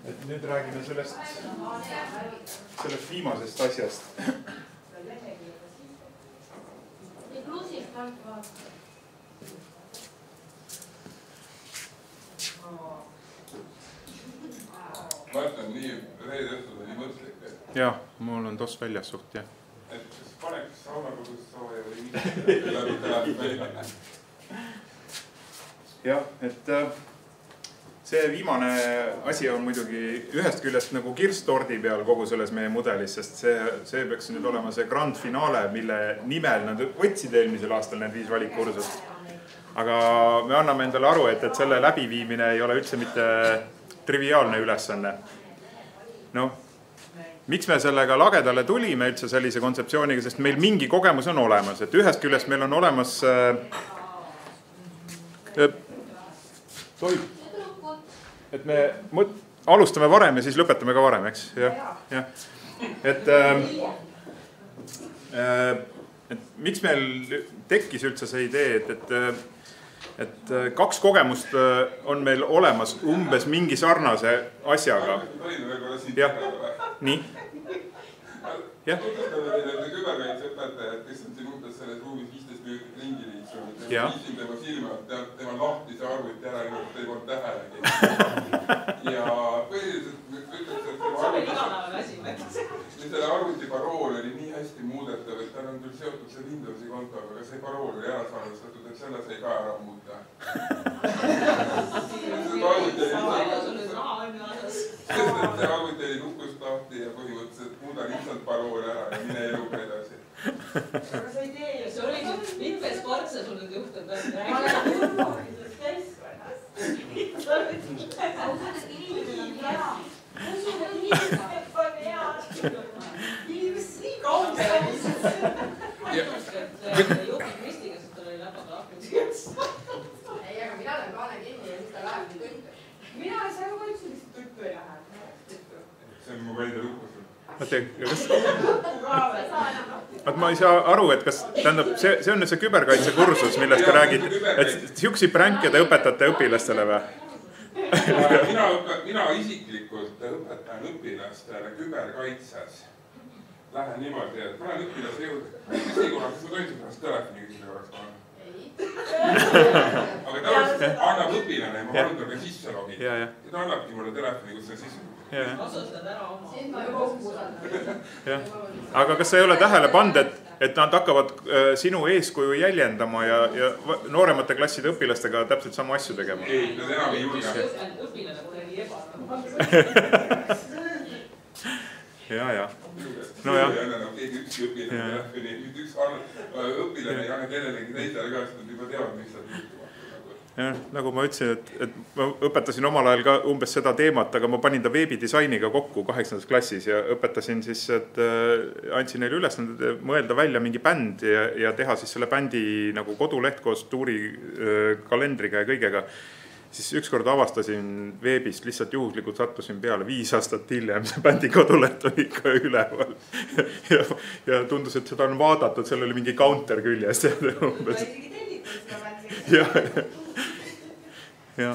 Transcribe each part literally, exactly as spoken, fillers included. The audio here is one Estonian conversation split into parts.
et nüüd räägime sellest, sellest viimasest asjast. Ma ütlen nii, reede õhtul on nii mõtlik. Jah, mul on toss väljas suht, jah. Et kas paneks saunakodus sooja või mitte läbi täna välja? Jah, et see viimane asi on muidugi ühest küljest nagu kirstordi peal kogu selles meie mudelis, sest see, see peaks nüüd olema see grand finaale, mille nimel nad võtsid eelmisel aastal need viis valikkursust. Aga me anname endale aru, et, et selle läbiviimine ei ole üldse mitte triviaalne ülesanne. No, miks me sellega lagedale tulime üldse sellise kontseptsiooniga, sest meil mingi kogemus on olemas, et ühest küljest meil on olemas äh, tohib, et me mõt, alustame varem ja siis lõpetame ka varem, eks? Ja, ja. Et, äh, et miks meil tekkis üldse see idee, et, et et kaks kogemust on meil olemas umbes mingi sarnase asjaga. Jah, nii. Jah. Tutvustame teile küberkaitseõpetajad, kes on siin umbes selles ruumis viisteist minutit ringi liiksunud. Viisin tema silma, tema lahti see arvuti ära, et ta ei polnud tähelegi. Ja põhiliselt ütleks, et selle arvuti parool oli nii hästi muudetav, et tal on küll seotud see Windowsi konto, aga see parool oli ära salvestatud, et selle sai ka ära muuta. See arvuti oli nukkust lahti ja põhimõtteliselt muuda lihtsalt parool ära ja mine eluga edasi. Aga sa ei tee ju, see oli mitmes kord sa sul nüüd juhtub. Ma olen kuulnud keskkonnas. Nii kaugel. Juhti Kristiga, sest tal oli läpad lahkud. Ei, aga mina olen kaane kinni ja siis ta läheb nii tõttu. Mina ei saa ju kaitsu lihtsalt tõttu ei lähe. See on mu välja lukkus. Ma ei saa aru, et kas, tähendab, see, see on nüüd see küberkaitsekursus, millest te räägite, et siuksi pränke te õpetate õpilastele või? Mina, mina isiklikult õpetan õpilastele küberkaitses. Lähen niimoodi, et panen õpilase juurde. Mis nii korraks, ma tohin pärast telefoni küsida korraks panen? Aga tavaliselt annab õpilane ja ma palun tal ka sisse logida. Ja ta annabki mulle telefoni, kus see sisse logida. Kasutad ära oma. Siin ma juba kuulan. Aga kas sa ei ole tähele pand, et, et nad hakkavad sinu eeskuju jäljendama ja, ja nooremate klasside õpilastega täpselt samu asju tegema? Ei, nad enam ei julge. Õpilane pole nii ebanõu. Ja, ja. No jah. Keegi üks õpilane, üks õpilane ei anna kellelegi teisele ka, sest nad juba teavad, mis seal juhtuma. Ja, nagu ma ütlesin, et, et ma õpetasin omal ajal ka umbes seda teemat, aga ma panin ta veebidisainiga kokku kaheksandas klassis ja õpetasin siis, et äh, andsin neile ülesanded mõelda välja mingi bänd ja, ja teha siis selle bändi nagu koduleht koos tuuri äh, kalendriga ja kõigega. Siis ükskord avastasin veebist, lihtsalt juhuslikult sattusin peale viis aastat hiljem, see bändi koduleht oli ikka üleval. Ja, ja tundus, et seda on vaadatud, seal oli mingi counter küljes. Ma isegi tellitud seda bändi. Ja, ja.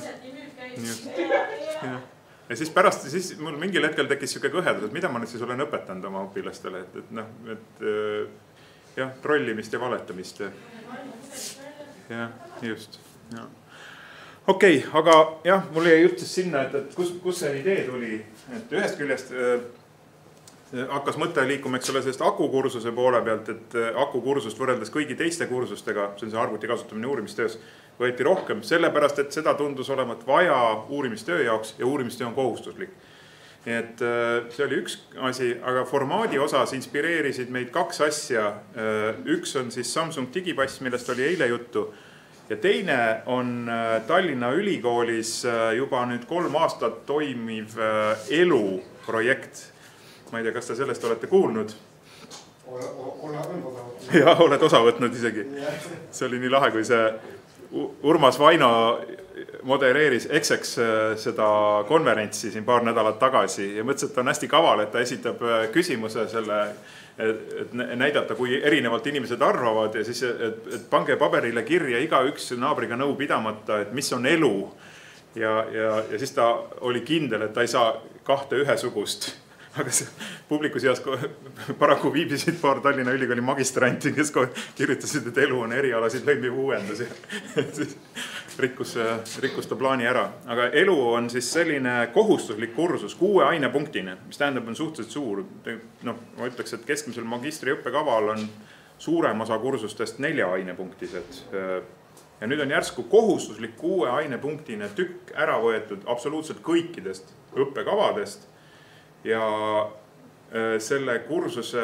Ja siis pärast, siis mul mingil hetkel tekkis siuke kõhedus, et mida ma nüüd siis olen õpetanud oma õpilastele, et, et noh, et jah, trollimist ja valetamist. Ja, just, ja. Okei, okay, aga jah, mul jäi jutt siis sinna, et, et kus, kus see idee tuli, et ühest küljest äh, hakkas mõte liikuma, eks ole, sellest akukursuse poole pealt, et akukursust võrreldes kõigi teiste kursustega, see on see arvuti kasutamine uurimistöös, võeti rohkem sellepärast, et seda tundus olevat vaja uurimistöö jaoks ja uurimistöö on kohustuslik. Nii et see oli üks asi, aga formaadi osas inspireerisid meid kaks asja. Üks on siis Samsung digipass, millest oli eile juttu. Ja teine on Tallinna Ülikoolis juba nüüd kolm aastat toimiv elu projekt. Ma ei tea, kas te sellest olete kuulnud? Ja, oled osa võtnud isegi. See oli nii lahe, kui see Urmas Vaino modereeris Exex seda konverentsi siin paar nädalat tagasi ja mõtles, et on hästi kaval, et ta esitab küsimuse selle, et näidata, kui erinevalt inimesed arvavad ja siis, et, et pange paberile kirja iga üks naabriga nõu pidamata, et mis on elu. ja, ja, ja siis ta oli kindel, et ta ei saa kahte ühesugust. Aga see publiku seas paraku viibisid paar Tallinna Ülikooli magistranti, kes kirjutasid, et elu on erialasid lõimiv uuendus ja rikkus, rikkus ta plaani ära. Aga elu on siis selline kohustuslik kursus kuue ainepunktine, mis tähendab on suhteliselt suur. No, ma ütleks, et keskmisel magistri õppekaval on suurem osa kursustest nelja ainepunktised. Ja nüüd on järsku kohustuslik kuue ainepunktine tükk ära võetud absoluutselt kõikidest õppekavadest ja selle kursuse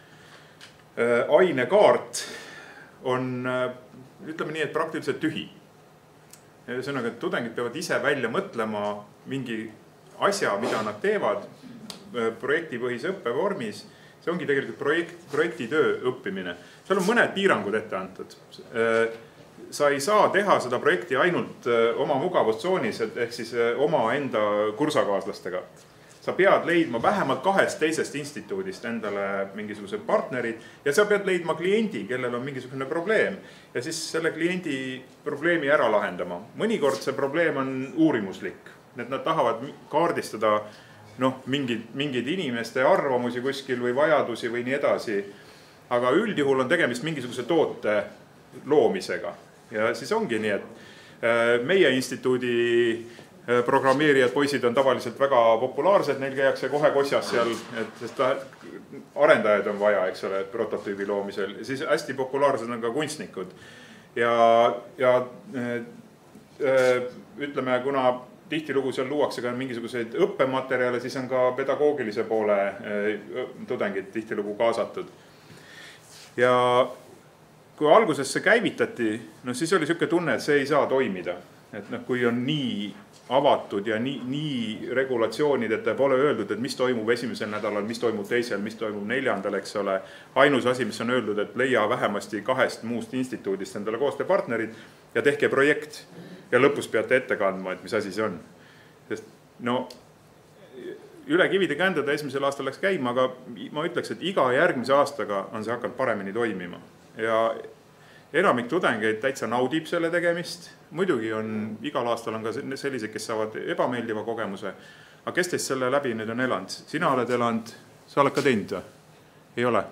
ainekaart on, ütleme nii, et praktiliselt tühi. Ühesõnaga, et tudengid peavad ise välja mõtlema mingi asja, mida nad teevad projektipõhise õppevormis. See ongi tegelikult projekt, projektitöö õppimine. Seal on mõned piirangud ette antud. Sa ei saa teha seda projekti ainult oma mugavustsoonis, ehk siis oma enda kursakaaslastega. Sa pead leidma vähemalt kahest teisest instituudist endale mingisugused partnerid ja sa pead leidma kliendi, kellel on mingisugune probleem ja siis selle kliendi probleemi ära lahendama. Mõnikord see probleem on uurimuslik, et nad tahavad kaardistada noh, mingid, mingid inimeste arvamusi kuskil või vajadusi või nii edasi. Aga üldjuhul on tegemist mingisuguse toote loomisega ja siis ongi nii, et meie instituudi programmeerijad poisid on tavaliselt väga populaarsed, neil käiakse kohe kossas seal, et sest arendajad on vaja, eks ole, prototüübi loomisel. Ja siis hästi populaarsed on ka kunstnikud. Ja, ja ütleme, kuna tihtilugu seal luuakse ka mingisuguseid õppematerjale, siis on ka pedagoogilise poole tudengid tihtilugu kaasatud. Ja kui alguses see käivitati, no siis oli siuke tunne, et see ei saa toimida. Et noh, kui on nii avatud ja nii, nii regulatsioonid, et pole öeldud, et mis toimub esimesel nädalal, mis toimub teisel, mis toimub neljandal, eks ole. Ainus asi, mis on öeldud, et leia vähemasti kahest muust instituudist endale koostööpartnerid ja tehke projekt ja lõpus peate ette kandma, et mis asi see on. Sest no üle kivide kändada esimesel aastal läks käima, aga ma ütleks, et iga järgmise aastaga on see hakanud paremini toimima. Ja enamik tudengeid täitsa naudib selle tegemist. Muidugi on, igal aastal on ka sellised, kes saavad ebameeldiva kogemuse. Aga kes teist selle läbi nüüd on elanud? Sina oled elanud, sa oled ka teinud või? Ei ole?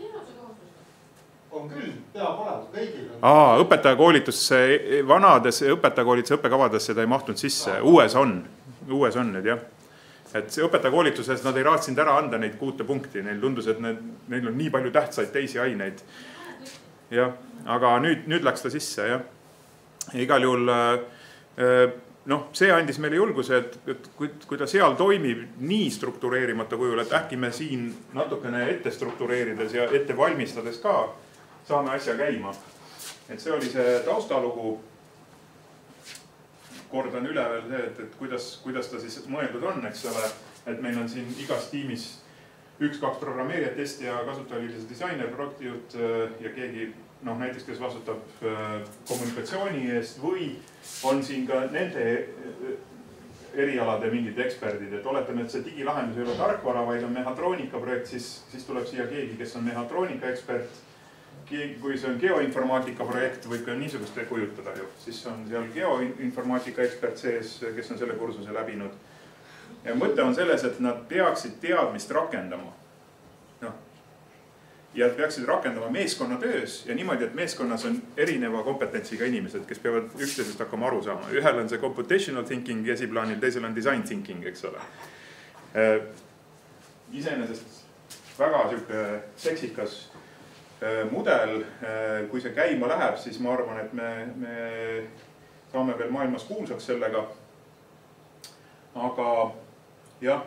On küll, peab olema, kõigil on. Aa, õpetajakoolitusse, vanades õpetajakoolituse õppekavades seda ei mahtunud sisse. Uues on, uues on nüüd jah. Et see õpetajakoolituses nad ei raatsinud ära anda neid kuute punkti. Neil tundus, et need, neil on nii palju tähtsaid teisi aineid. Ja, aga nüüd, nüüd läks ta sisse, jah. Igal juhul, noh, see andis meile julguse, et, et kui, kui ta seal toimib nii struktureerimata kujul, et äkki me siin natukene ette struktureerides ja ette valmistades ka saame asja käima. Et see oli see taustalugu. Kordan üle veel see, et, et kuidas, kuidas ta siis mõeldud on, eks ole, et meil on siin igas tiimis üks-kaks programmeerijat, testi ja kasutajalise disainer, projektijuht ja keegi, noh, näiteks, kes vastutab kommunikatsiooni eest või on siin ka nende erialade mingid eksperdid, et oletame, et see digilahendus ei ole tarkvara, vaid on mehhatroonika projekt, siis, siis tuleb siia keegi, kes on mehhatroonika ekspert. Kui see on geoinformaatika projekt, võib ka niisugust kujutada ju, siis on seal geoinformaatika ekspert sees, kes on selle kursuse läbinud. Ja mõte on selles, et nad peaksid teadmist rakendama. No. Ja peaksid rakendama meeskonnatöös ja niimoodi, et meeskonnas on erineva kompetentsiga inimesed, kes peavad üksteisest hakkama aru saama. Ühel on see computational thinking esiplaanil, teisel on design thinking, eks ole. Iseenesest väga siuke seksikas mudel, kui see käima läheb, siis ma arvan, et me, me saame veel maailmas kuulsaks sellega. Aga jah,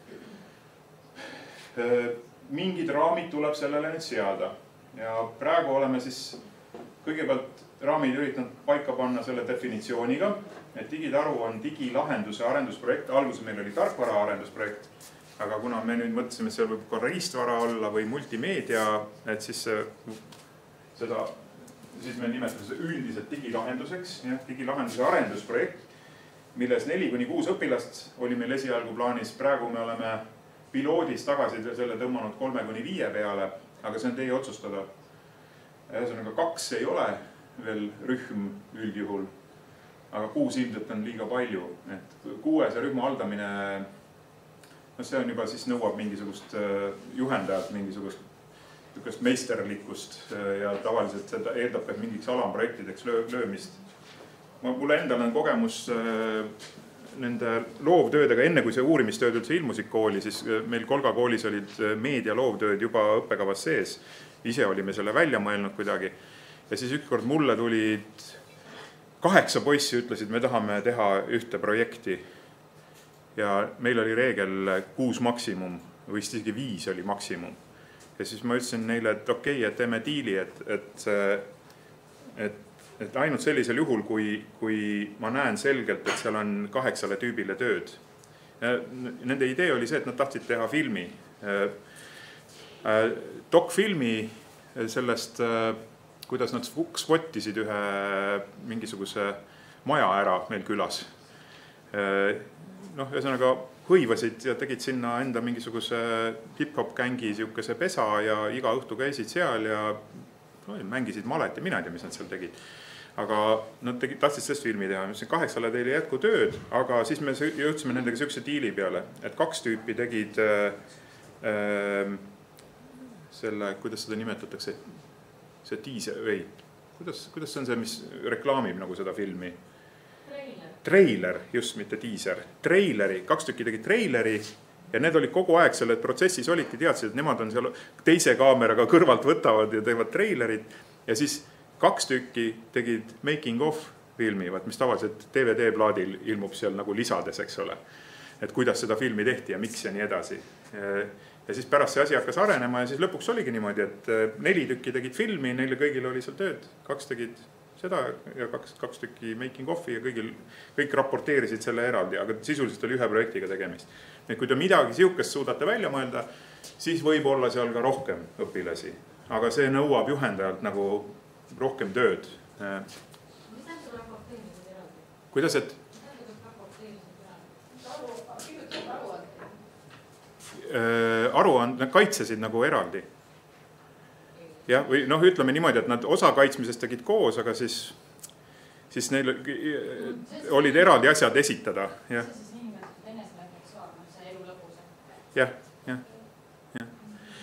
mingid raamid tuleb sellele nüüd seada ja praegu oleme siis kõigepealt raamid üritanud paika panna selle definitsiooniga, et digitaru on digilahenduse arendusprojekt, alguses meil oli tarkvara arendusprojekt, aga kuna me nüüd mõtlesime, et seal võib ka riistvara olla või multimeedia, et siis seda, siis me nimetame seda üldiselt digilahenduseks, ja, digilahenduse arendusprojekt, milles neli kuni kuus õpilast oli meil esialgu plaanis. Praegu me oleme piloodis tagasi selle tõmmanud kolme kuni viie peale, aga see on teie otsustada. Ühesõnaga kaks ei ole veel rühm üldjuhul. aga kuus ilmselt on liiga palju, et kuuese rühma haldamine, no see on juba siis nõuab mingisugust juhendajat, mingisugust niisugust meisterlikkust ja tavaliselt seda eeldab ka mingiks alamprojektideks löömist. Mulle endal on kogemus nende loovtöödega, enne kui see uurimistööd üldse ilmusid kooli, siis meil Kolga koolis olid meedia loovtööd juba õppekavas sees. Ise olime selle välja mõelnud kuidagi. Ja siis ükskord mulle tulid kaheksa poissi, ütlesid, me tahame teha ühte projekti. Ja meil oli reegel kuus maksimum, või isegi viis oli maksimum. Ja siis ma ütlesin neile, et okei, okay, et teeme diili, et, et, et, et ainult sellisel juhul, kui, kui ma näen selgelt, et seal on kaheksale tüübile tööd. Nende idee oli see, et nad tahtsid teha filmi. Dokfilmi sellest, kuidas nad spottisid ühe mingisuguse maja ära meil külas. Noh, ühesõnaga hõivasid ja tegid sinna enda mingisuguse hip-hop gängi siukese pesa ja iga õhtu käisid seal ja no, mängisid malet ja mina ei tea, mis nad seal tegid. Aga nad tegid, tahtsid sellest filmi teha. Kaheksale teil ei jätku tööd, aga siis me jõudsime nendega siukse diili peale, et kaks tüüpi tegid äh, selle, kuidas seda nimetatakse, see tiise, või kuidas, kuidas see on see, mis reklaamib nagu seda filmi? Treiler. Treiler, just mitte tiiser. Treileri, kaks tükki tegid treileri ja need olid kogu aeg selle protsessis olidki, teadsid, et nemad on seal teise kaameraga kõrvalt võtavad ja teevad treilerit ja siis kaks tükki tegid making of filmi, mis tavaliselt D V D-plaadil ilmub seal nagu lisades, eks ole. Et kuidas seda filmi tehti ja miks ja nii edasi. Ja siis pärast see asi hakkas arenema ja siis lõpuks oligi niimoodi, et neli tükki tegid filmi, neile kõigil oli seal tööd, kaks tegid seda ja kaks, kaks tükki making of'i ja kõigil, kõik raporteerisid selle eraldi, aga sisuliselt oli ühe projektiga tegemist. Et kui te midagi siukest suudate välja mõelda, siis võib olla seal ka rohkem õpilasi, aga see nõuab juhendajalt nagu rohkem tööd. Mis tähendab raporteerisid eraldi? Kuidas, et? Mis tähendab raporteerisid eraldi? Aruand, nad kaitsesid nagu eraldi. Ja, või noh, ütleme niimoodi, et nad osa kaitsmisest tegid koos, aga siis, siis neil olid eraldi asjad esitada. Ja. See siis niimoodi eneserefleksioon, see elu lõpus. Jah, jah, jah.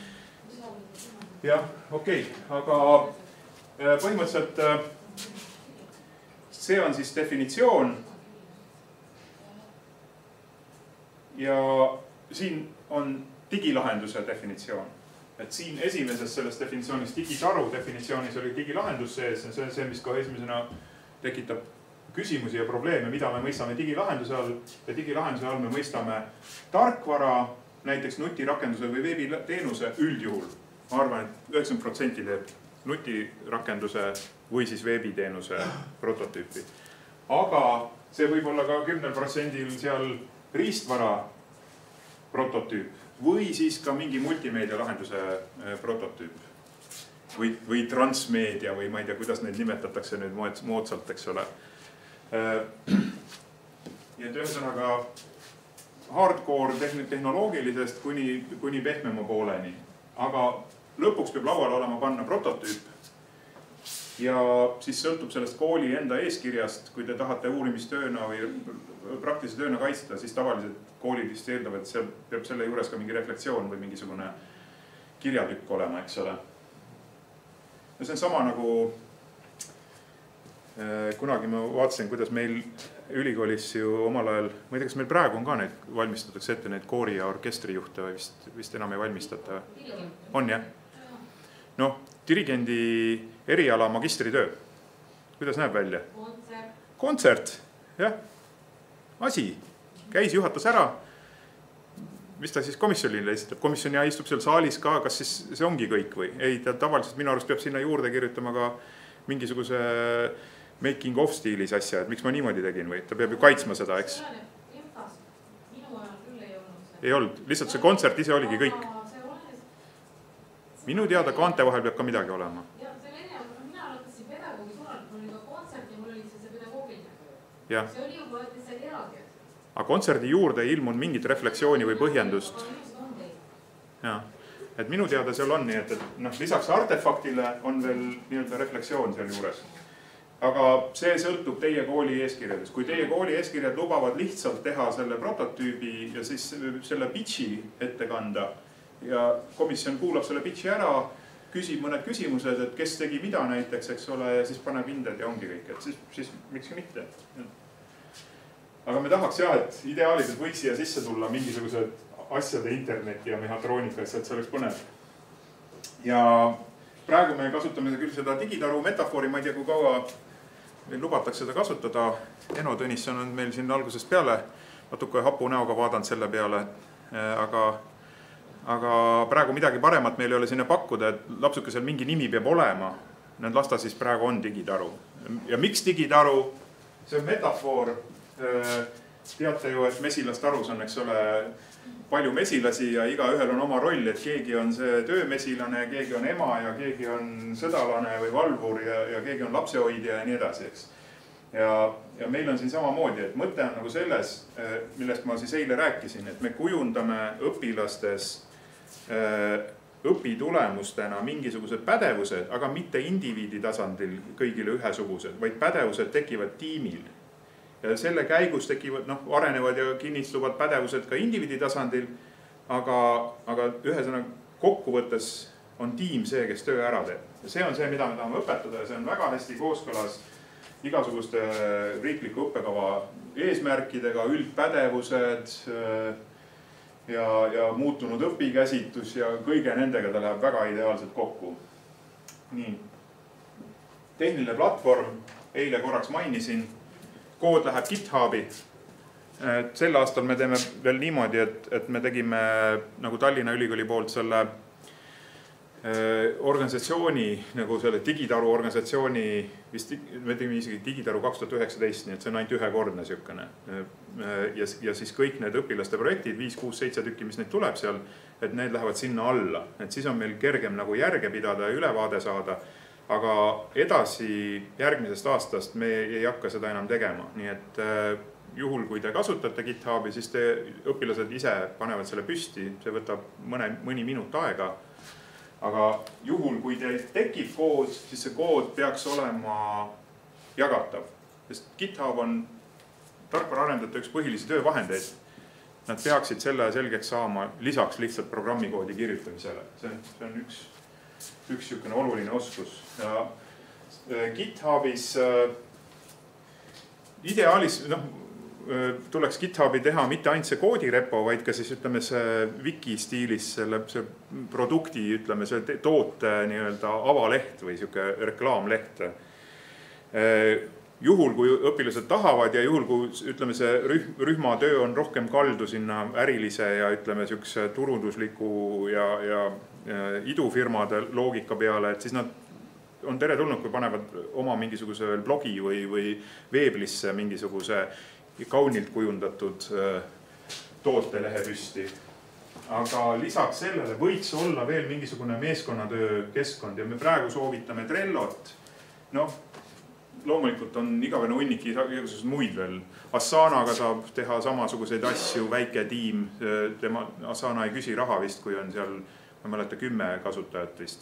Jah, okei, aga põhimõtteliselt see on siis definitsioon. Ja siin on digilahenduse definitsioon. Et siin esimeses selles definitsioonis, digitaru definitsioonis oli digilahendus sees. See on see, mis ka esimesena tekitab küsimusi ja probleeme, mida me mõistame digilahenduse all. Ja digilahenduse all me mõistame tarkvara, näiteks nutirakenduse või veebiteenuse üldjuhul. Ma arvan, et üheksakümmend protsenti teeb nutirakenduse või siis veebiteenuse prototüüpi. Aga see võib olla ka kümnel protsendil seal riistvara prototüüp. Või siis ka mingi multimeedia lahenduse prototüüp. Või, või transmeedia või ma ei tea, kuidas neid nimetatakse nüüd moodsalt, eks ole. Ja ühesõnaga hardcore tehnoloogilisest kuni, kuni pehmema pooleni. Aga lõpuks peab laual olema panna prototüüp. Ja siis sõltub sellest kooli enda eeskirjast, kui te tahate uurimistööna või praktilise tööna kaitsta, siis tavaliselt koolid vist eeldavad, et seal peab selle juures ka mingi reflektsioon või mingisugune kirjatükk olema, eks ole. Ja see on sama nagu kunagi ma vaatasin, kuidas meil ülikoolis ju omal ajal, ma ei tea, kas meil praegu on ka neid, valmistatakse ette neid koori- ja orkestrijuhte või vist, vist enam ei valmistata. On jah? Noh, dirigendi eriala magistritöö. Kuidas näeb välja? Kontsert. Kontsert, jah. Asi. Käis, juhatas ära. Mis ta siis komisjonile esitab? Komisjon istub seal saalis ka, kas siis see ongi kõik või? Ei, ta tavaliselt minu arust peab sinna juurde kirjutama ka mingisuguse making of stiilis asja, et miks ma niimoodi tegin või? Ta peab ju kaitsma seda, eks? Minu ajal küll ei olnud see. Ei olnud, lihtsalt see kontsert ise oligi kõik. Minu teada kaante vahel peab ka midagi olema. Ja see oli enne, mina lõpetasin pedagoogi suunal, mul oli ka kontsert ja mul oli see pedagoogiline töö. Ja. See oli juba, et see oli eraldi. Aga kontserdi juurde ei ilmunud mingit reflektsiooni või põhjendust. Ja. Et minu teada seal on nii, et, et noh, lisaks artefaktile on veel nii-öelda reflektsioon seal juures. aga see sõltub teie kooli eeskirjadest. Kui teie kooli eeskirjad lubavad lihtsalt teha selle prototüübi ja siis selle pitchi ette kanda ja komisjon kuulab selle pitchi ära, küsib mõned küsimused, et kes tegi mida näiteks, eks ole, ja siis paneb hinded ja ongi kõik, et siis, siis miks mitte. Aga me tahaks jah, et ideaaliselt võiks siia sisse tulla mingisugused asjade interneti ja mehhatroonika, et see oleks põnev. Ja praegu me kasutame küll seda digitaru metafoori, ma ei tea, kui kaua meil lubatakse seda kasutada. Eno Tõnisson on meil siin algusest peale natuke hapu näoga vaadanud selle peale, aga, aga praegu midagi paremat meil ei ole sinna pakkuda, et lapsukesel mingi nimi peab olema. Need lasta siis praegu on digitaru. Ja miks digitaru? See on metafoor. Teate ju, et mesilastarus on, eks ole, palju mesilasi ja igaühel on oma roll, et keegi on see töömesilane, keegi on ema ja keegi on sõdalane või valvur ja, ja keegi on lapsehoidja ja nii edasi, eks. Ja, ja meil on siin samamoodi, et mõte on nagu selles, millest ma siis eile rääkisin, et me kujundame õpilastes õpitulemustena mingisugused pädevused, aga mitte indiviidi tasandil kõigile ühesugused, vaid pädevused tekivad tiimil. Ja selle käigus tekivad, noh, arenevad ja kinnistuvad pädevused ka indiviidi tasandil, aga, aga ühesõnaga kokkuvõttes on tiim see, kes töö ära teeb. Ja see on see, mida me tahame õpetada ja see on väga hästi kooskõlas igasuguste riikliku õppekava eesmärkidega, üldpädevused ja, ja muutunud õpikäsitus ja kõige nendega ta läheb väga ideaalselt kokku. Nii. Tehniline platvorm, eile korraks mainisin, kood läheb GitHubi. Sel aastal me teeme veel niimoodi, et, et me tegime nagu Tallinna Ülikooli poolt selle organisatsiooni, nagu selle digitaru organisatsiooni, vist me tegime isegi digitaru kaks tuhat üheksateist, nii et see on ainult ühekordne siukene. Ja, ja siis kõik need õpilaste projektid, viis, kuus, seitse tükki, mis neid tuleb seal, et need lähevad sinna alla. Et siis on meil kergem nagu järge pidada ja ülevaade saada. Aga edasi järgmisest aastast me ei hakka seda enam tegema. Nii et juhul, kui te kasutate GitHubi, siis te õpilased ise panevad selle püsti. See võtab mõne, mõni minut aega. Aga juhul, kui teil tekib kood, siis see kood peaks olema jagatav. Sest GitHub on tarkvaraarendajate üks põhilisi töövahendeid. Nad peaksid selle selgeks saama lisaks lihtsalt programmikoodi kirjutamisele. See, see on üks üks niisugune oluline oskus. Ja GitHubis ideaalis, noh, tuleks GitHubi teha mitte ainult see koodirepo, vaid ka siis ütleme see wiki stiilis selle see produkti, ütleme see toote nii-öelda avaleht või siuke reklaamleht. Juhul, kui õpilased tahavad ja juhul, kui ütleme see rühma töö on rohkem kaldu sinna ärilise ja ütleme siukse turundusliku ja, ja idufirmade loogika peale, et siis nad on teretulnud, kui panevad oma mingisuguse blogi või, või veeblisse mingisuguse kaunilt kujundatud tootelehe püsti. Aga lisaks sellele võiks olla veel mingisugune meeskonnatöö keskkond ja me praegu soovitame Trellot. Noh, loomulikult on igavene hunnik igasugused muid veel. Asanaga saab teha samasuguseid asju, väike tiim. Tema, Asana ei küsi raha vist, kui on seal, ma mäleta, kümme kasutajat vist.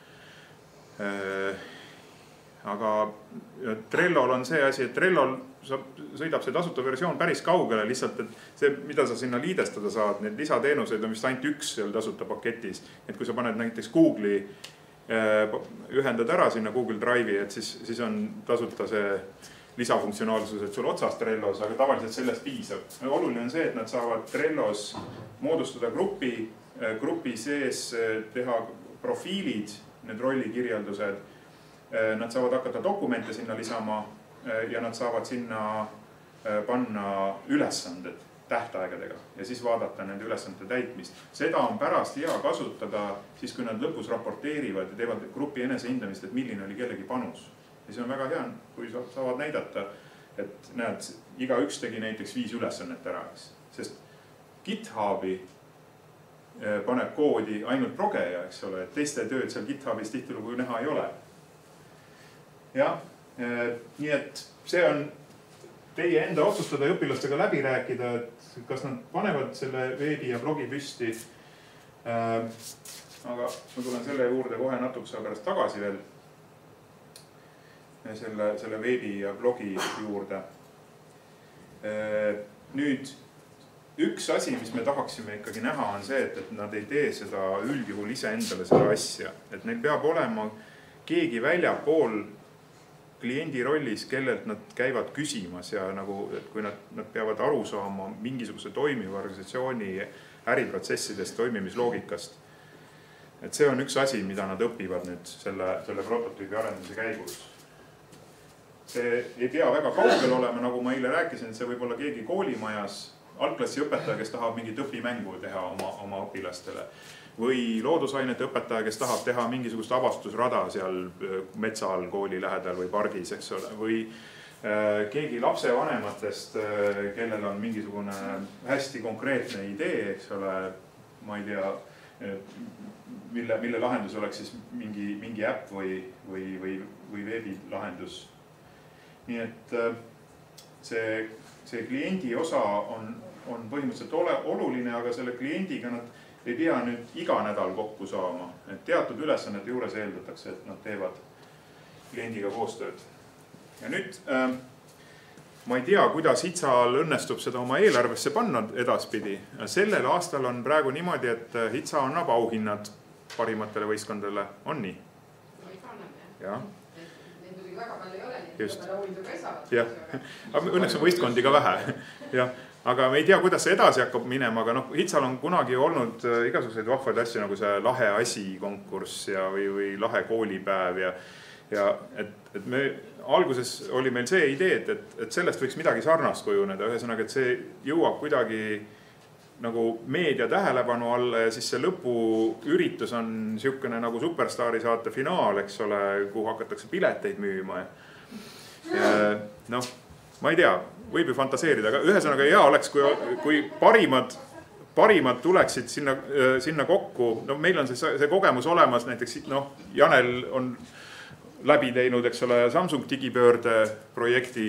Aga Trellol on see asi, et Trellol sõidab see tasuta versioon päris kaugele lihtsalt, et see, mida sa sinna liidestada saad, need lisateenuseid on vist ainult üks seal tasuta paketis. Et kui sa paned näiteks Google'i ühendad ära sinna Google Drive'i, et siis, siis on tasuta see lisafunktsionaalsus, et sul otsast Trellos, aga tavaliselt sellest piisab. Oluline on see, et nad saavad Trellos moodustada grupi, grupi sees teha profiilid, need rollikirjeldused. Nad saavad hakata dokumente sinna lisama ja nad saavad sinna panna ülesanded tähtaegadega ja siis vaadata nende ülesannete täitmist. Seda on pärast hea kasutada siis, kui nad lõpus raporteerivad ja teevad grupi enesehindamist, et milline oli kellegi panus. Ja see on väga hea, kui saavad näidata, et näed, iga üks tegi näiteks viis ülesannet ära. Sest GitHubi paneb koodi ainult progeja, eks ole, et teiste tööd seal GitHubis tihtilugu näha ei ole. Jah, nii et see on teie enda otsustada ja õpilastega läbi rääkida, et kas nad panevad selle veebi ja blogi püsti. Aga ma tulen selle juurde kohe natukese pärast tagasi veel. selle, selle veebi ja blogi juurde. Nüüd üks asi, mis me tahaksime ikkagi näha, on see, et, et nad ei tee seda üldjuhul ise endale seda asja. Et neil peab olema keegi väljapool kliendi rollis, kellelt nad käivad küsimas ja nagu, et kui nad, nad peavad aru saama mingisuguse toimiva organisatsiooni äriprotsessidest, toimimisloogikast. Et see on üks asi, mida nad õpivad nüüd selle, selle prototüübi arendamise käigus. See ei pea väga kaugel olema, nagu ma eile rääkisin, et see võib olla keegi koolimajas, algklassi õpetaja, kes tahab mingit õpimängu teha oma, oma õpilastele. Või loodusainete õpetaja, kes tahab teha mingisugust avastusrada seal metsa all kooli lähedal või pargis, eks ole. Või äh, keegi lapsevanematest, äh, kellel on mingisugune hästi konkreetne idee, eks ole, ma ei tea, mille, mille lahendus oleks siis mingi, mingi äpp või, või, või, või veebilahendus. Nii et see, see kliendi osa on, on põhimõtteliselt ole, oluline, aga selle kliendiga nad ei pea nüüd iga nädal kokku saama. Et teatud ülesannete juures eeldatakse, et nad teevad kliendiga koostööd. Ja nüüd äh, ma ei tea, kuidas HITSA-l õnnestub seda oma eelarvesse panna edaspidi. Sellel aastal on praegu niimoodi, et HITSA annab auhinnad parimatele võistkondadele. On nii? No ikka annab, jah. Ja. Neid muidugi väga palju ei ole, nii Just. et auhindu ka ei saa. Jah. Õnneks on võistkondi ka vähe. Ja. Aga me ei tea, kuidas see edasi hakkab minema, aga noh, HITSA-l on kunagi olnud igasuguseid vahvaid asju nagu see lahe asi konkurss ja, või, või lahe koolipäev ja Ja et, et me alguses oli meil see idee, et, et, et sellest võiks midagi sarnast kujuneda. Ühesõnaga, et see jõuab kuidagi nagu meedia tähelepanu alla ja siis see lõpuüritus on niisugune nagu Superstaari saate finaal, eks ole, kuhu hakatakse pileteid müüma. Ja, noh, ma ei tea, võib ju fantaseerida, aga ühesõnaga hea oleks, kui, kui parimad, parimad tuleksid sinna, sinna kokku. No meil on see, see kogemus olemas, näiteks noh, Janel on läbi teinud, eks ole, Samsung digipöörde projekti,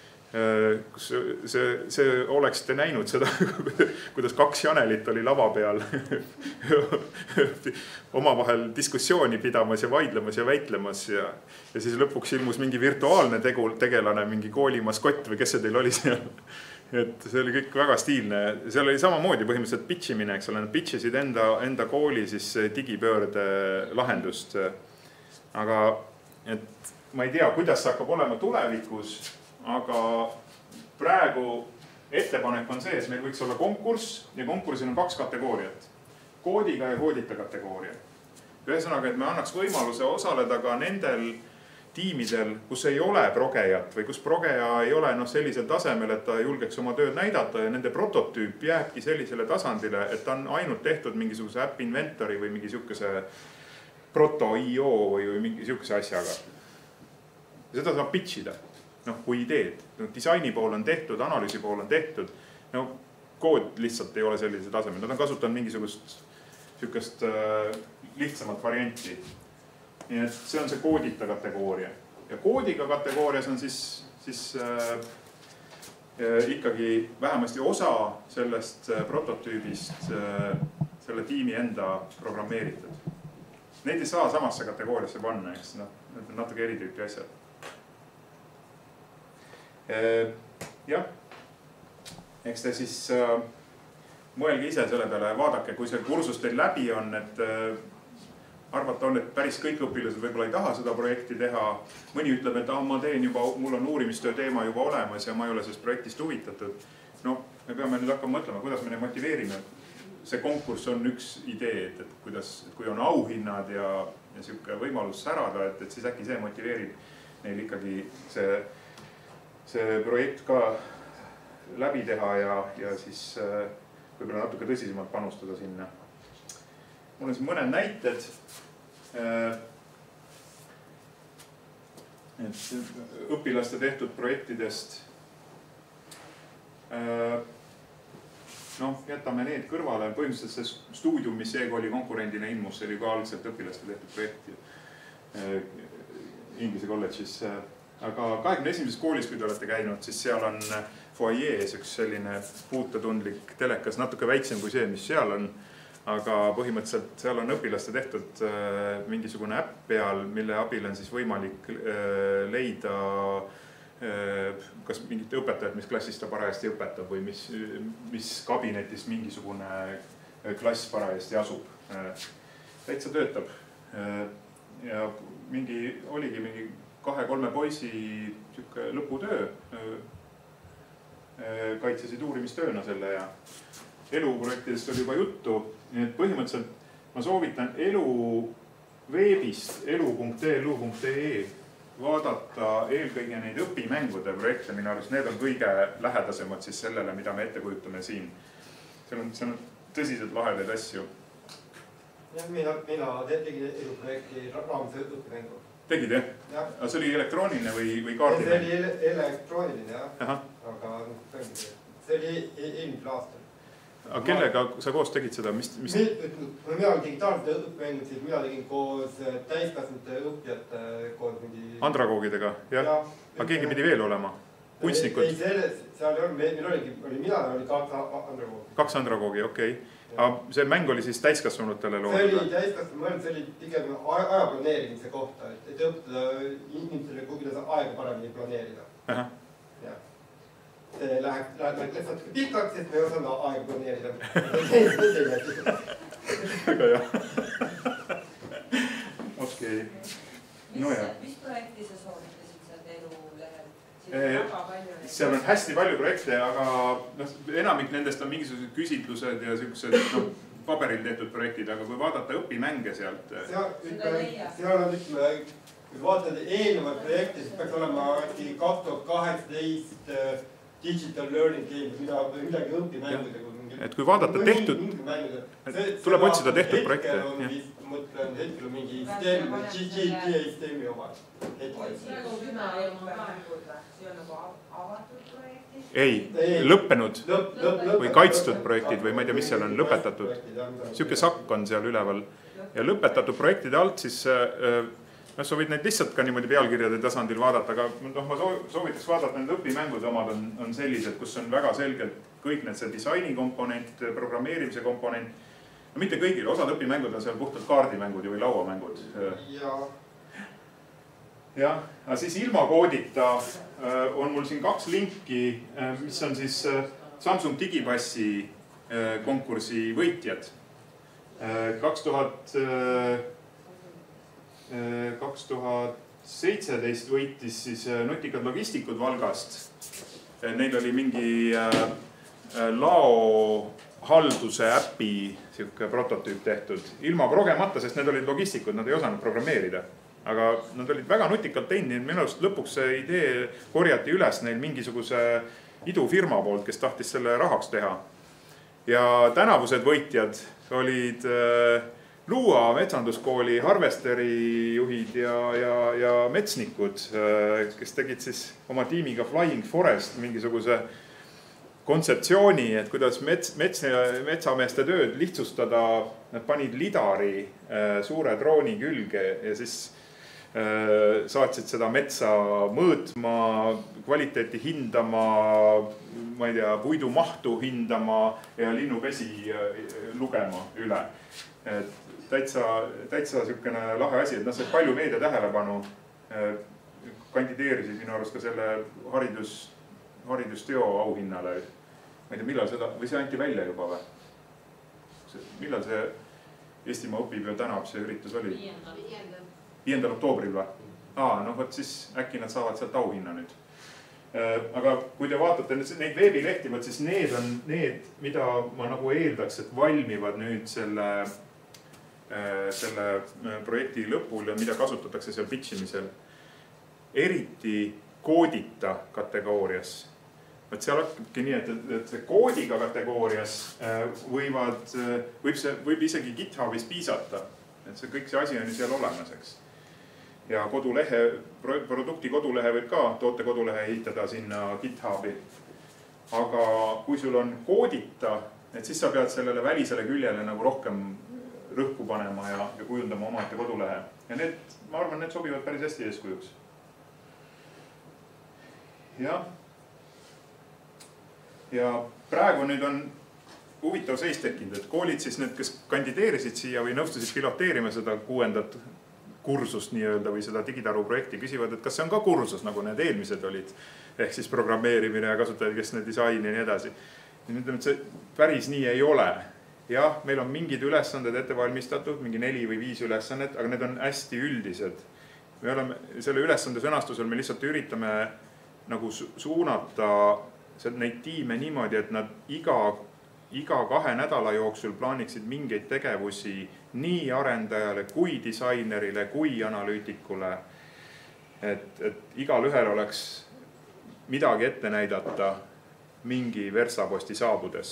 kus see, see oleks te näinud seda, kuidas kaks Janelit oli lava peal omavahel diskussiooni pidamas ja vaidlemas ja väitlemas ja, ja siis lõpuks ilmus mingi virtuaalne tegu, tegelane, mingi kooli maskott või kes see teil oli seal. Et see oli kõik väga stiilne. Seal oli samamoodi põhimõtteliselt pitchimine, eks ole, nad pitchisid enda, enda kooli siis digipöörde lahendust. Aga et ma ei tea, kuidas see hakkab olema tulevikus, aga praegu ettepanek on see, et meil võiks olla konkurss ja konkursil on kaks kategooriat. Koodiga ja koodita kategooria. Ühesõnaga, et me annaks võimaluse osaleda ka nendel tiimidel, kus ei ole progejat või kus progeja ei ole no, sellisel tasemel, et ta julgeks oma tööd näidata ja nende prototüüp jääbki sellisele tasandile, et ta on ainult tehtud mingisuguse App Inventory või mingi sihukese proto I O või, või mingi sihukese asjaga. Seda saab pitchida, noh, kui ideed. No, disaini pool on tehtud, analüüsi pool on tehtud. No, kood lihtsalt ei ole sellise tasemel. Nad on kasutanud mingisugust sihukest äh, lihtsamat varianti. Nii et see on see koodita kategooria. Ja koodiga kategoorias on siis, siis äh, äh, ikkagi vähemasti osa sellest äh, prototüübist äh, selle tiimi enda programmeeritud. Neid ei saa samasse kategooriasse panna, eks no, need on natuke eri tüüpi asjad. Jah, eks te siis äh, mõelge ise selle peale, vaadake, kui see kursus teil läbi on, et äh, arvata on, et päris kõik õpilased võib-olla ei taha seda projekti teha. Mõni ütleb, et ah, ma teen juba, mul on uurimistöö teema juba olemas ja ma ei ole sellest projektist huvitatud. No, me peame nüüd hakkama mõtlema, kuidas me neid motiveerime. See konkurss on üks idee, et, et kuidas, et kui on auhinnad ja, ja sihuke võimalus särada, et, et siis äkki see motiveerib neil ikkagi see, see projekt ka läbi teha ja, ja siis võib-olla natuke tõsisemalt panustada sinna. Mul on siin mõned näited. Et õpilaste tehtud projektidest. Noh, jätame need kõrvale. Põhimõtteliselt see stuudium, mis e-kooli konkurendina ilmus, see oli ka algselt õpilaste tehtud projekti Inglise kolledžis. Aga kahekümne esimeses koolis, kui te olete käinud, siis seal on foajees üks selline puutetundlik telekas, natuke väiksem kui see, mis seal on. aga põhimõtteliselt seal on õpilaste tehtud mingisugune äpp peal, mille abil on siis võimalik leida kas mingit õpetajat, mis klassis ta parajasti õpetab või mis, mis kabinetis mingisugune klass parajasti asub. Täitsa töötab. Ja mingi, oligi mingi kahe-kolme poisi lõputöö. Kaitsesid uurimistööna selle ja eluprojektidest oli juba juttu. Nii et põhimõtteliselt ma soovitan elu veebist elu punkt e l u punkt e vaadata eelkõige neid õpimängude projekte. Minu arust need on kõige lähedasemad siis sellele, mida me ette kujutame siin. Seal on, seal on tõsiselt lahedaid asju. Jah, mina, mina tegin eluprojekti raamise õpimängu. Tegid, jah? Jah. Aga see oli elektrooniline või, või kaardimäng? See oli ele elektrooniline, jah. Aha. Aga see oli eelmisel aastal. Aga kellega sa koos tegid seda? Mis, mis... Mina olen digitaalsed õppemängud, siis mina tegin koos täiskasvanute õppijate koos mingi... Andragoogidega, jah? Aga keegi pidi veel olema? Kunstnikud? Ei, selles, seal ei olnud, meil oligi, oli mina, oli kaks andragoogi. Kaks andragoogi, okei. Aga see mäng oli siis täiskasvanutele loodud? See oli täiskasvanutele, see oli pigem aja planeerimise kohta, et õppida inimestele, kuidas aega paremini planeerida. Aha. Jah. See läheb lihtsalt natuke pikaks, sest me ei osanud aega planeerida. Väga jah. Okei. No jah. Mis projekti sa soovitasid sealt elulehel? Seal on hästi palju projekte, aga no, enamik nendest on mingisugused küsitlused ja sellised no, paberil tehtud projektid, aga kui vaadata õpimänge sealt... Seal, seal on ütleme, kui vaatad eelnevad projekti, siis peaks olema kaks tuhat kaheksateist digital learning game, mida midagi õpimängudega. Et kui vaadata tehtud, tuleb otsida tehtud projekte. Hetkel on vist, mõtlen, hetkel on mingi STEM, G G T A STEM-i oma. Ei, lõppenud või kaitstud projektid või ma ei tea, mis seal on lõpetatud. Siuke sakk on seal üleval. Ja lõpetatud projektide alt siis... No, sa võid neid lihtsalt ka niimoodi pealkirjade tasandil vaadata, aga no, ma soovitaks vaadata need õpimängude omad on, on sellised, kus on väga selgelt kõik need see disaini komponent, programmeerimise komponent. No mitte kõigil, osad õpimängud on seal puhtalt kaardimängud või lauamängud. Jah, aga siis ilma koodita on mul siin kaks linki, mis on siis Samsung Digipassi konkursi võitjad. kaks tuhat kaks tuhat seitseteist võitis siis nutikad logistikud Valgast. Neil oli mingi laohalduse äpi siuke prototüüp tehtud. Ilma progemata, sest need olid logistikud, nad ei osanud programmeerida. Aga nad olid väga nutikalt teinud, minu arust lõpuks see idee korjati üles neil mingisuguse idufirma poolt, kes tahtis selle rahaks teha. Ja tänavused võitjad olid... Luua metsanduskooli Harvesteri juhid ja, ja, ja metsnikud, kes tegid siis oma tiimiga Flying Forest mingisuguse kontseptsiooni, et kuidas mets, mets, metsameeste tööd lihtsustada. Nad panid lidari suure drooni külge ja siis saatsid seda metsa mõõtma, kvaliteeti hindama, ma ei tea, puidu mahtu hindama ja linnupesi lugema üle. Et täitsa, täitsa sükene lahe asi, et nad said palju meedia tähelepanu, kandideerisid minu arust ka selle haridus, haridusteo auhinnale. Ma ei tea, millal seda, või see anti välja juba või? Millal see Eestimaa õpib ja tänab see üritus oli? viiendal oktoobril või? Aa, no võt siis äkki nad saavad sealt auhinna nüüd. Aga kui te vaatate neid veebilehti, siis need on need, mida ma nagu eeldaks, et valmivad nüüd selle, selle projekti lõpul ja mida kasutatakse seal pitchimisel. Eriti koodita kategoorias. Et seal hakkabki nii, et, et koodiga kategoorias võivad, võib, see, võib isegi GitHubis piisata. Et see kõik see asi on seal olemas, eks. Ja kodulehe, produkti kodulehe võib ka, toote kodulehe ehitada sinna GitHubi. Aga kui sul on koodita, et siis sa pead sellele välisele küljele nagu rohkem rõhku panema ja, ja kujundama omaette kodulehe. Ja need, ma arvan, need sobivad päris hästi eeskujuks. Jah. Ja praegu nüüd on huvitav seis tekkinud, et koolid siis need, kes kandideerisid siia või nõustusid piloteerima seda kuuendat kursust nii-öelda või seda digitaru projekti, küsivad, et kas see on ka kursus, nagu need eelmised olid. Ehk siis programmeerimine ja kasutajakeskne disain ja nii edasi. Ütleme, et see päris nii ei ole. Jah, meil on mingid ülesanded ette valmistatud, mingi neli või viis ülesannet, aga need on hästi üldised. Me oleme selle ülesande sõnastusel, me lihtsalt üritame nagu suunata neid tiime niimoodi, et nad iga, iga kahe nädala jooksul plaaniksid mingeid tegevusi nii arendajale kui disainerile kui analüütikule. Et, et igal ühel oleks midagi ette näidata mingi verstaposti saabudes.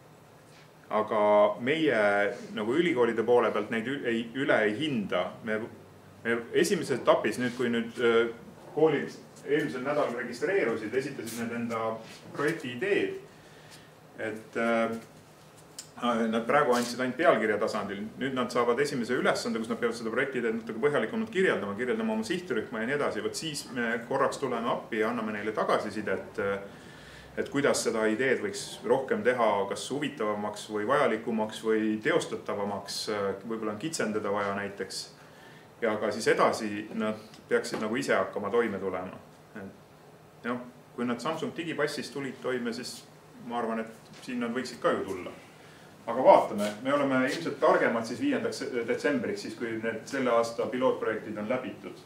Aga meie nagu ülikoolide poole pealt neid ei, üle ei hinda. Me, me esimeses etapis, nüüd kui nüüd koolid eelmisel nädalal registreerusid, esitasid need enda projekti ideed, et äh, nad praegu andsid ainult pealkirja tasandil. Nüüd nad saavad esimese ülesande, kus nad peavad seda projekti ideed natuke põhjalikumalt kirjeldama, kirjeldama oma sihtrühma ja nii edasi. Võt siis me korraks tuleme appi ja anname neile tagasisidet, et kuidas seda ideed võiks rohkem teha, kas huvitavamaks või vajalikumaks või teostatavamaks, võib-olla on kitsendada vaja näiteks. Ja ka siis edasi nad peaksid nagu ise hakkama toime tulema. Ja, kui nad Samsung digipassist tulid toime, siis ma arvan, et siin nad võiksid ka ju tulla. Aga vaatame, me oleme ilmselt targemad siis viiendaks detsembriks, siis kui need selle aasta pilootprojektid on läbitud.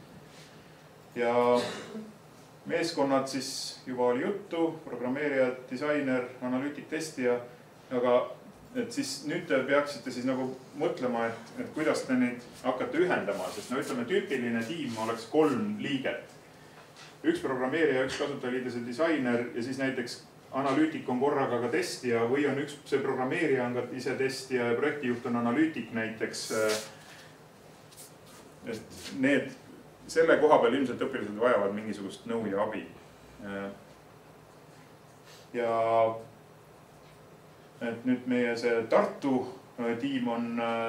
Ja meeskonnad siis juba oli juttu, programmeerijad, disainer, analüütik, testija, aga et siis nüüd te peaksite siis nagu mõtlema, et, et kuidas te neid hakkate ühendama, sest no ütleme, tüüpiline tiim oleks kolm liiget. Üks programmeerija, üks kasutajaliidese disainer ja siis näiteks analüütik on korraga ka testija või on üks, see programmeerija on ka ise testija ja projektijuht on analüütik näiteks. Et need, selle koha peal ilmselt õpilased vajavad mingisugust nõu ja abi. Ja et nüüd meie see Tartu tiim on,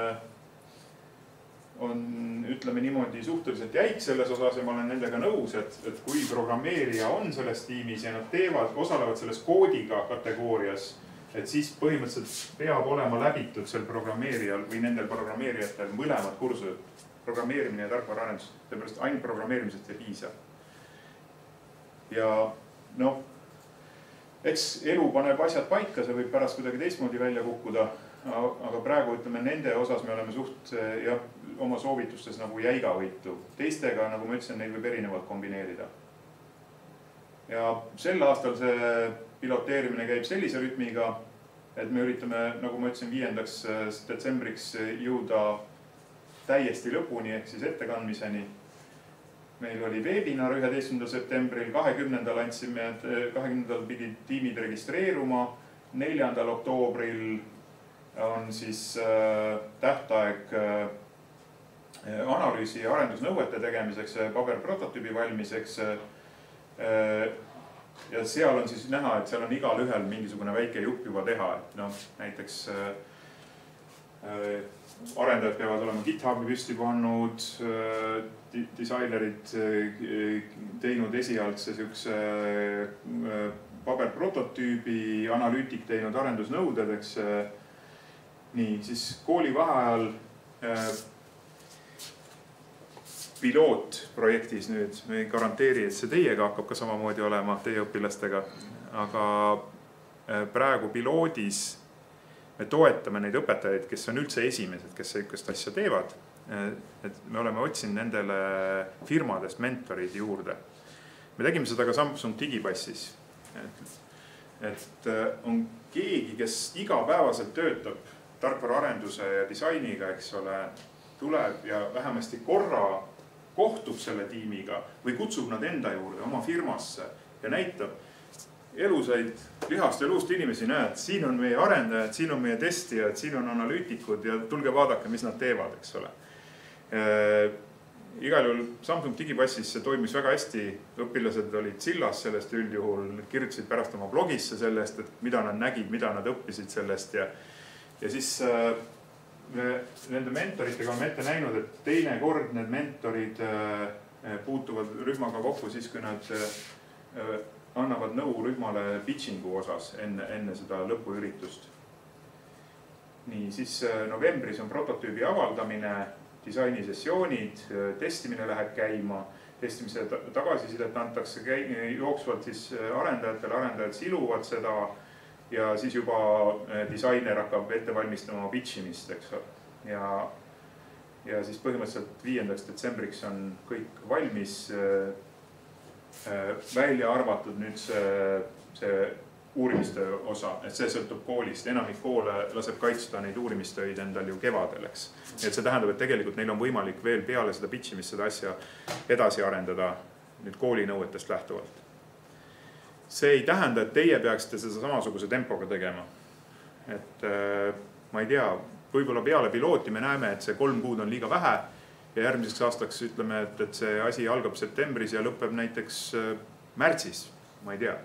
on ütleme niimoodi suhteliselt jäik selles osas ja ma olen nendega nõus, et, et kui programmeerija on selles tiimis ja nad teevad, osalevad selles koodiga kategoorias, et siis põhimõtteliselt peab olema läbitud sel programmeerijal või nendel programmeerijatel mõlemad kursused, programmeerimine ja tarkvaraarendus, seepärast ainult programmeerimisest ei piisa. Ja noh, eks elu paneb asjad paika, see võib pärast kuidagi teistmoodi välja kukkuda, aga praegu ütleme, nende osas me oleme suht ja oma soovitustes nagu jäigavõitu. Teistega, nagu ma ütlesin, neid võib erinevalt kombineerida. Ja sel aastal see piloteerimine käib sellise rütmiga, et me üritame, nagu ma ütlesin, viiendaks detsembriks jõuda täiesti lõpuni ehk siis ettekandmiseni. Meil oli webinar üheteistkümnendal septembril, kahekümnendal andsime, kahekümnendal pidid tiimid registreeruma, neljandal oktoobril on siis tähtaeg analüüsi ja arendusnõuete tegemiseks, paberprototüübi valmiseks. Ja seal on siis näha, et seal on igal ühel mingisugune väike jupp juba teha, et noh, näiteks arendajad peavad olema GitHubi püsti pannud, disainerid teinud esialgse sihukese paberprototüübi, analüütik teinud arendusnõuded, eks. Nii, siis kooli vaheajal pilootprojektis nüüd, me ei garanteeri, et see teiega hakkab ka samamoodi olema, teie õpilastega, aga praegu piloodis me toetame neid õpetajaid, kes on üldse esimesed, kes sellist asja teevad. Et me oleme otsinud nendele firmadest mentorid juurde. Me tegime seda ka Samsung digipassis. Et, et on keegi, kes igapäevaselt töötab tarkvaraarenduse ja disainiga, eks ole, tuleb ja vähemasti korra kohtub selle tiimiga või kutsub nad enda juurde oma firmasse ja näitab elusaid lihast ja luust inimesi, näed, siin on meie arendajad, siin on meie testijad, siin on analüütikud ja tulge vaadake, mis nad teevad, eks ole. Igal juhul Samsung digipassis see toimis väga hästi, õpilased olid sillas sellest üldjuhul, kirjutasid pärast oma blogisse sellest, et mida nad nägid, mida nad õppisid sellest ja, ja siis me nende mentoritega oleme ette näinud, et teine kord need mentorid puutuvad rühmaga kokku siis, kui nad annavad nõu rühmale pitchingu osas enne, enne seda lõpuüritust. nii, siis novembris on prototüübi avaldamine, disainisessioonid, testimine läheb käima, testimise tagasisidet antakse jooksvalt siis arendajatele, arendajad siluvad seda ja siis juba disainer hakkab ette valmistama pitchimist, eks ole. Ja, ja siis põhimõtteliselt viiendaks detsembriks on kõik valmis, välja arvatud nüüd see, see uurimistöö osa, et see sõltub koolist. Enamik koole laseb kaitsta neid uurimistöid endal ju kevadel, eks. Nii et see tähendab, et tegelikult neil on võimalik veel peale seda pitchimist seda asja edasi arendada nüüd kooli nõuetest lähtuvalt. See ei tähenda, et teie peaksite seda samasuguse tempoga tegema. Et ma ei tea, võib-olla peale pilooti me näeme, et see kolm kuud on liiga vähe ja järgmiseks aastaks ütleme, et, et see asi algab septembris ja lõpeb näiteks märtsis, ma ei tea.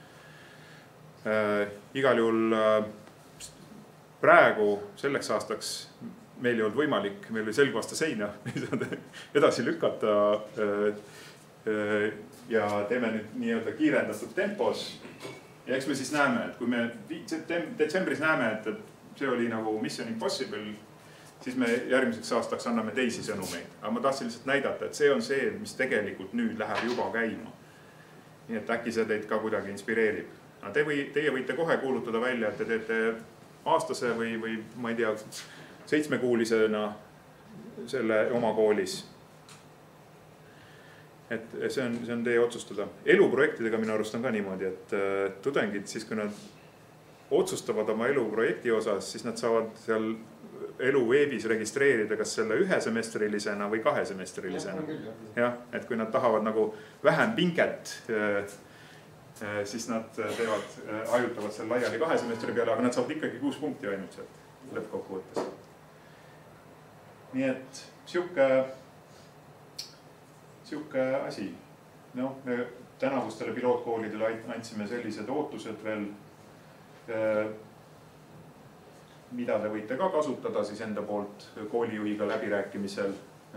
Äh, igal juhul äh, praegu selleks aastaks meil ei olnud võimalik, meil oli selgvasta seina edasi lükata äh, äh, ja teeme nüüd nii-öelda kiirendatud tempos. Ja eks me siis näeme, et kui me detsembris näeme, et, et see oli nagu Mission Impossible, siis me järgmiseks aastaks anname teisi sõnumeid. Aga ma tahtsin lihtsalt näidata, et see on see, mis tegelikult nüüd läheb juba käima. Nii et äkki see teid ka kuidagi inspireerib. Te või, teie võite kohe kuulutada välja, et te teete aastase või, või ma ei tea, seitsmekuulisena selle oma koolis. Et see on, see on teie otsustada. Eluprojektidega minu arust on ka niimoodi, et tudengid siis, kui nad otsustavad oma eluprojekti osas, siis nad saavad seal elu veebis registreerida kas selle ühesemestrilisena või kahesemestrilisena. Jah, et kui nad tahavad nagu vähem pinget, siis nad teevad, hajutavad seal laiali kahe semestri peale, aga nad saavad ikkagi kuus punkti ainult sealt lõppkokkuvõttes. Nii et siuke, siuke asi. No, me tänavustele pilootkoolidele andsime sellised ootused veel, mida te võite ka kasutada siis enda poolt koolijuhiga läbirääkimisel.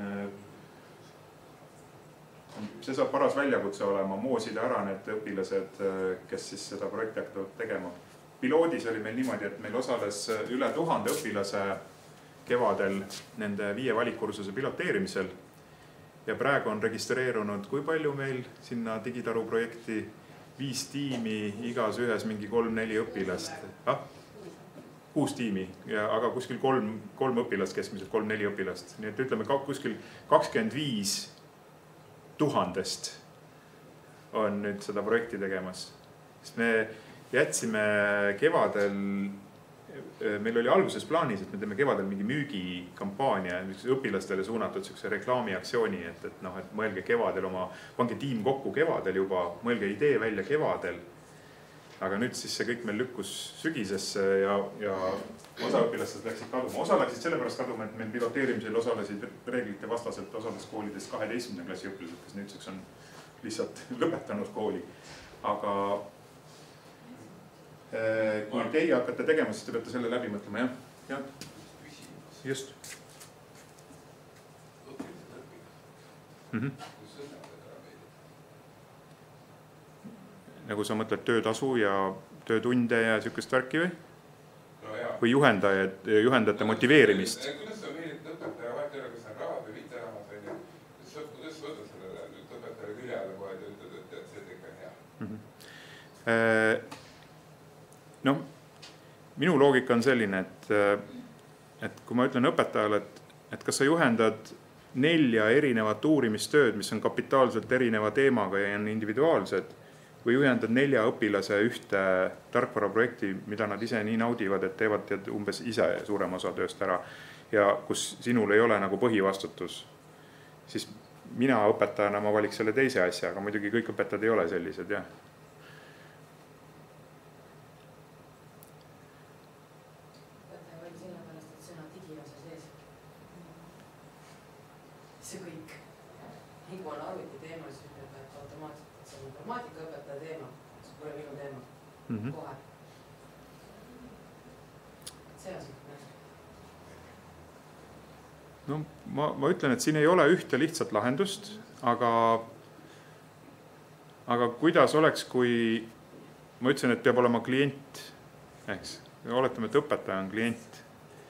See saab paras väljakutse olema moosida ära need õpilased, kes siis seda projekti hakkavad tegema. Piloodis oli meil niimoodi, et meil osales üle tuhande õpilase kevadel nende viie valikkursuse piloteerimisel. Ja praegu on registreerunud, kui palju meil sinna digitaru projekti, viis tiimi, igas ühes mingi kolm-neli õpilast. Ah? Kuus tiimi, aga kuskil kolm, kolm õpilast, keskmiselt kolm-neli õpilast. Nii et ütleme kuskil kakskümmend viis tuhandest on nüüd seda projekti tegemas. Sest me jätsime kevadel, meil oli alguses plaanis, et me teeme kevadel mingi müügikampaania, õpilastele suunatud siukse reklaamiaktsiooni, et, et, noh, et mõelge kevadel oma, pange tiim kokku kevadel juba, mõelge idee välja kevadel. Aga nüüd siis see kõik meil lükkus sügisesse ja, ja osa õpilastest läksid kaduma. Osa läksid sellepärast kaduma, et meil piloteerimisel osalesid reeglite vastaselt osades koolidest kaheteistkümne klassi õpilased, kes nüüdseks on lihtsalt lõpetanud kooli. Aga eh, kui teie hakkate tegema, siis te peate selle läbi mõtlema, jah? jah? Just. Mm-hmm. Nagu sa mõtled töötasu ja töötunde ja sükest värki või? No jah. Või juhendajad, juhendajate motiveerimist? Kuidas sa meelid õpetaja vahet ära, kas on rahad või mitte rahad? Kuidas võtta sellele nüüd õpetajale küljale kohe ja ütled, et see ikka on hea? Mm-hmm. No, minu loogika on selline, et, et kui ma ütlen õpetajale, et, et kas sa juhendad nelja erinevat uurimistööd, mis on kapitaalselt erineva teemaga ja on individuaalsed, või juhendad nelja õpilase ühte tarkvaraprojekti, mida nad ise nii naudivad, et teevad umbes ise suurem osa tööst ära ja kus sinul ei ole nagu põhivastutus, siis mina õpetajana ma valiks selle teise asja, aga muidugi kõik õpetajad ei ole sellised, jah. Õpetaja oli sellepärast, et sõna digiosa sees. See kõik. Nii kui on arvuti teema, siis ütleb, et automaatselt, et see on informaatikaõpetaja teema, see pole minu teema. Mm-hmm. Kohe. See on siukene. No, ma, ma ütlen, et siin ei ole ühte lihtsat lahendust, aga, aga kuidas oleks, kui ma ütlesin, et peab olema klient, eks, oletame, et õpetaja on klient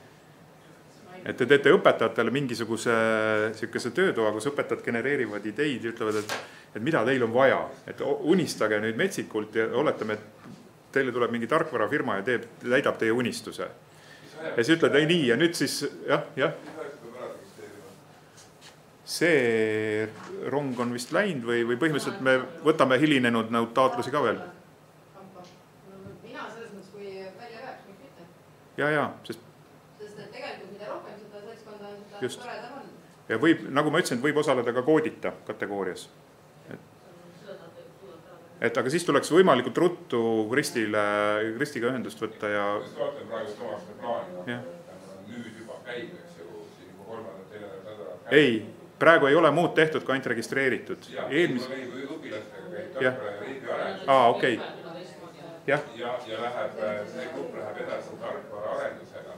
et te teete õpetajatele mingisuguse sihukese töötoa, kus õpetajad genereerivad ideid ja ütlevad, et, et mida teil on vaja. Et unistage nüüd metsikult ja oletame, et teile tuleb mingi tarkvarafirma ja teeb, täidab teie unistuse. Ja siis ütled, ei nii ja nüüd siis, jah, jah. See rong on vist läinud või, või põhimõtteliselt me võtame hilinenud nõud taotlusi ka veel? Mina selles mõttes, kui välja rääks, miks mitte? Ja, ja, sest sest et tegelikult mida rohkem seda seltskonda on, seda just. toredam on. Ja võib, nagu ma ütlesin, võib osaleda ka koodita kategoorias. Et, et aga siis tuleks võimalikult ruttu Kristile, Kristiga ühendust võtta ja... Sest vaatan praegu Tomaste plaani, ja. Nüüd juba käib, eks ju, siin juba kolmandat teine nädala. Ei, praegu ei ole muud tehtud, kui ainult registreeritud. Ja, Eelmis... siin oli õpilastega käib ja. tarkvara ja riigi arendus. Aa, okei. Ja. Ja, ja läheb, see grupp läheb edasi tarkvara arendusega.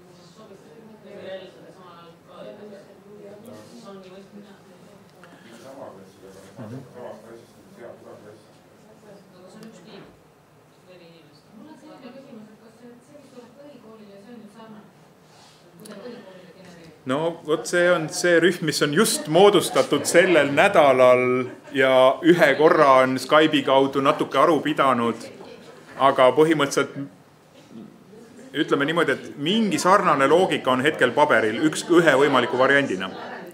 No vot see on see rühm, mis on just moodustatud sellel nädalal ja ühe korra on Skype'i kaudu natuke aru pidanud, aga põhimõtteliselt ütleme niimoodi, et mingi sarnane loogika on hetkel paberil üks ühe võimaliku variandina.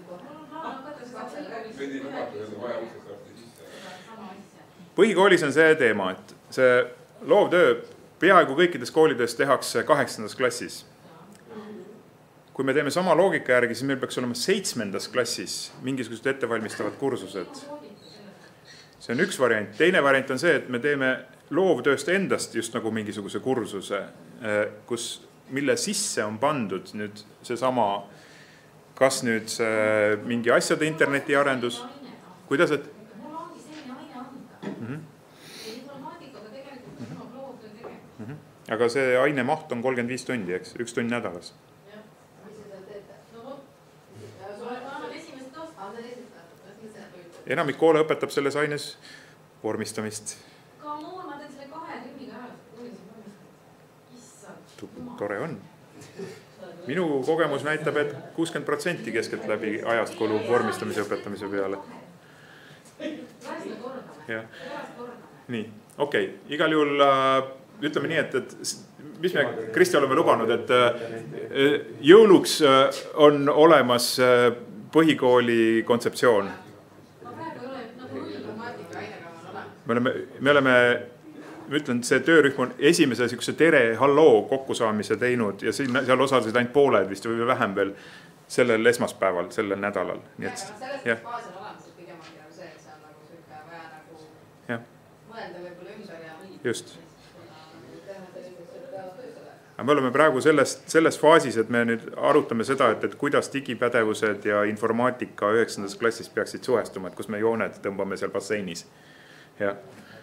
Põhikoolis on see teema, et see loovtöö peaaegu kõikides koolides tehakse kaheksandas klassis. Kui me teeme sama loogika järgi, siis meil peaks olema seitsmendas klassis mingisugused ettevalmistavad kursused. See on üks variant. Teine variant on see, et me teeme loovtööst endast just nagu mingisuguse kursuse, kus, mille sisse on pandud nüüd see sama, kas nüüd see mingi asjade interneti arendus, kuidas, et mul ongi selline aine anda. Mhm. Ja informaatikaga tegelikult on loovtöö tegema. Mhm. Aga see aine maht on kolmkümmend viis tundi, eks, üks tund nädalas. Enamik koole õpetab selles aines vormistamist. Ka muur, ma teen selle kahe tunniga ära. Issand. Tore on. Minu kogemus näitab, et kuuskümmend protsenti keskelt läbi ajast kulub vormistamise õpetamise peale. Ja. Nii, okei. Okay. Igal juhul ütleme nii, et, et mis me Kristi oleme lubanud, et jõuluks on olemas põhikooli kontseptsioon. Me oleme, me oleme, ma ütlen, see töörühm on esimese sihukese tere halloo kokkusaamise teinud ja siin, seal osalesid ainult pooled vist või vähem veel sellel esmaspäeval, sellel nädalal. Nii et, selles ja. Baas on olemas, et pigem on nagu see, et see on nagu sükke vaja nagu ja. Mõelda võib-olla ümber ja just. Aga me oleme praegu selles, selles faasis, et me nüüd arutame seda, et, et kuidas digipädevused ja informaatika üheksandas klassis peaksid suhestuma, et kus me jooned tõmbame seal basseinis. Ja.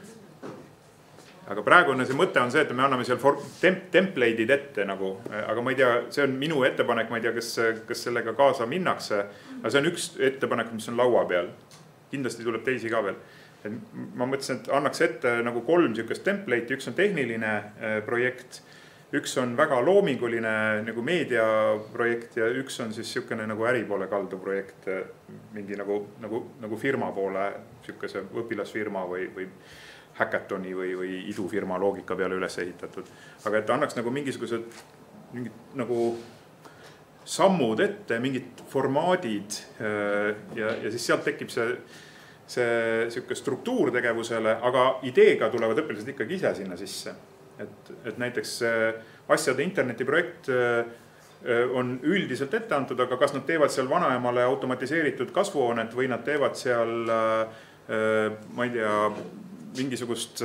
Aga praegune see mõte on see, et me anname seal temp template'id ette nagu, aga ma ei tea, see on minu ettepanek, ma ei tea, kas, kas sellega kaasa minnakse, aga see on üks ettepanek, mis on laua peal. Kindlasti tuleb teisi ka veel. Et ma mõtlesin, et annaks ette nagu kolm sihukest template'i, üks on tehniline projekt, üks on väga loominguline nagu meediaprojekt ja üks on siis sihukene nagu äripoole kaldu projekt, mingi nagu, nagu, nagu firma poole, sihukese õpilasfirma või, või häkatoni või, või idufirma loogika peale üles ehitatud. Aga et annaks nagu mingisugused mingid nagu sammud ette, mingid formaadid ja, ja siis sealt tekib see, see sihuke struktuur tegevusele, aga ideega tulevad õpilased ikkagi ise sinna sisse. Et, et näiteks asjade internetiprojekt on üldiselt ette antud, aga kas nad teevad seal vanaemale automatiseeritud kasvuhoonet või nad teevad seal, ma ei tea, mingisugust,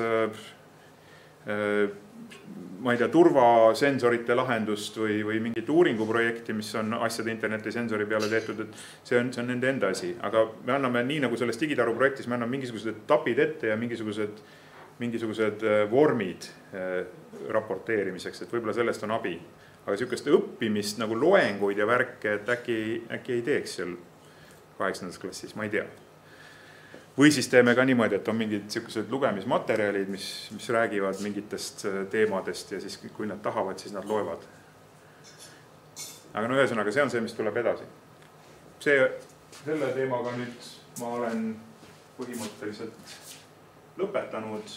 ma ei tea, turvasensorite lahendust või, või mingit uuringuprojekti, mis on asjade interneti sensori peale tehtud, et see on, see on nende enda asi. Aga me anname nii nagu selles digitaru projektis, me anname mingisugused etapid ette ja mingisugused mingisugused vormid raporteerimiseks, et võib-olla sellest on abi. Aga sihukest õppimist nagu loenguid ja värke, et äkki, äkki ei teeks seal kaheksandas klassis, ma ei tea. Või siis teeme ka niimoodi, et on mingid sihukesed lugemismaterjalid, mis, mis räägivad mingitest teemadest ja siis kui nad tahavad, siis nad loevad. aga no ühesõnaga, see on see, mis tuleb edasi. See, selle teemaga nüüd ma olen põhimõtteliselt lõpetanud.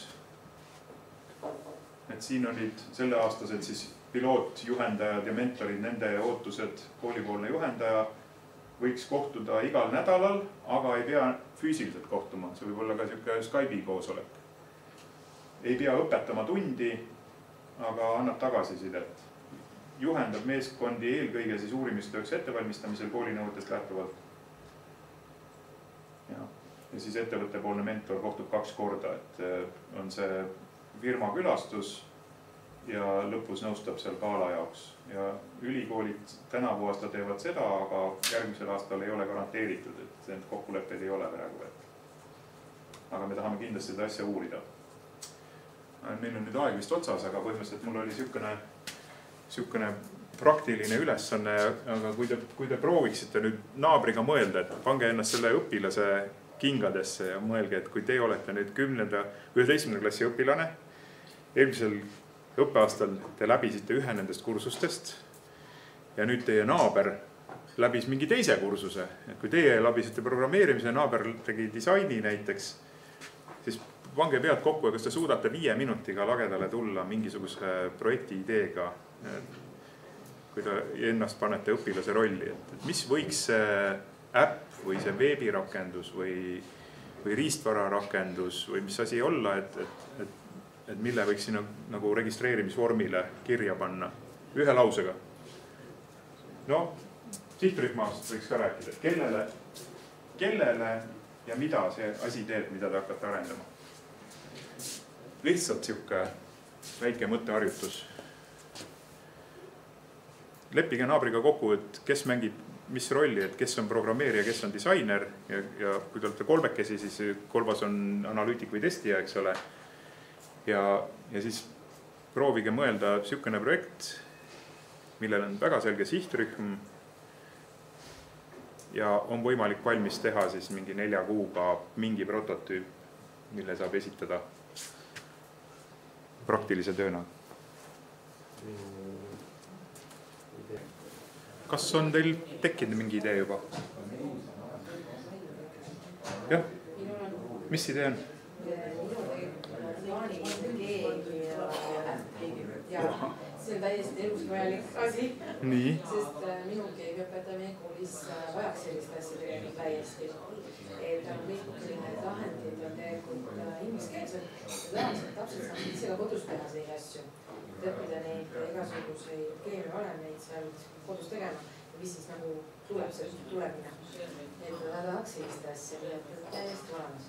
Et siin olid selleaastased siis pilootjuhendajad ja mentorid, nende ootused, koolipoolne juhendaja võiks kohtuda igal nädalal, aga ei pea füüsiliselt kohtuma. See võib olla ka siuke Skype'i koosolek. Ei pea õpetama tundi, aga annab tagasisidet. Juhendab meeskondi eelkõige siis uurimistööks ettevalmistamisel koolinõuetest lähtuvalt. Ja, ja siis ettevõttepoolne mentor kohtub kaks korda, et on see firma külastus ja lõpus nõustab seal gala jaoks. Ja ülikoolid tänavu aasta teevad seda, aga järgmisel aastal ei ole garanteeritud, et need kokkulepped ei ole praegu. Aga me tahame kindlasti seda asja uurida. Meil on nüüd aeg vist otsas, aga põhimõtteliselt mul oli siukene, siukene praktiline ülesanne, aga kui te, kui te prooviksite nüüd naabriga mõelda, et pange ennast selle õpilase kingadesse ja mõelge, et kui te olete nüüd kümnenda, üheteistkümnenda klassi õpilane, eelmisel õppeaastal te läbisite ühe nendest kursustest ja nüüd teie naaber läbis mingi teise kursuse. Et kui teie läbisite programmeerimise, naaber tegi disaini näiteks, siis pange pead kokku, kas te suudate viie minutiga lagedale tulla mingisuguse projekti ideega, kui te ennast panete õpilase rolli. Et mis võiks see äpp või see veebirakendus või, või riistvararakendus või mis asi olla, et, et, et, et mille võiks sinna nagu registreerimisvormile kirja panna ühe lausega. No, sihtrühmast võiks ka rääkida, kellele, kellele ja mida see asi teeb, mida te hakkate arendama. Lihtsalt siuke väike mõtteharjutus. Leppige naabriga kokku, et kes mängib mis rolli, et kes on programmeerija, kes on disainer ja, ja kui te olete kolmekesi, siis kolmas on analüütik või testija, eks ole. Ja, ja siis proovige mõelda siukene projekt, millel on väga selge sihtrühm ja on võimalik valmis teha siis mingi nelja kuuga mingi prototüüp, mille saab esitada praktilise tööna. Kas on teil tekkinud mingi idee juba? Jah? Mis idee on? See on täiesti elus vajalik asi. Nii. Sest minu keemiaõpetaja meie koolis vajaks sellist asja tegelikult täiesti. Et kõik lahendid on tegelikult ingliskeelsed ja tähendab, täpselt saab ise ka kodus teha selline asju. Et õppida neid igasuguseid keemiavalemeid seal kodus tegema ja mis siis nagu tuleb see tulemine. Et ta tahaks sellist asja, nii et täiesti olemas.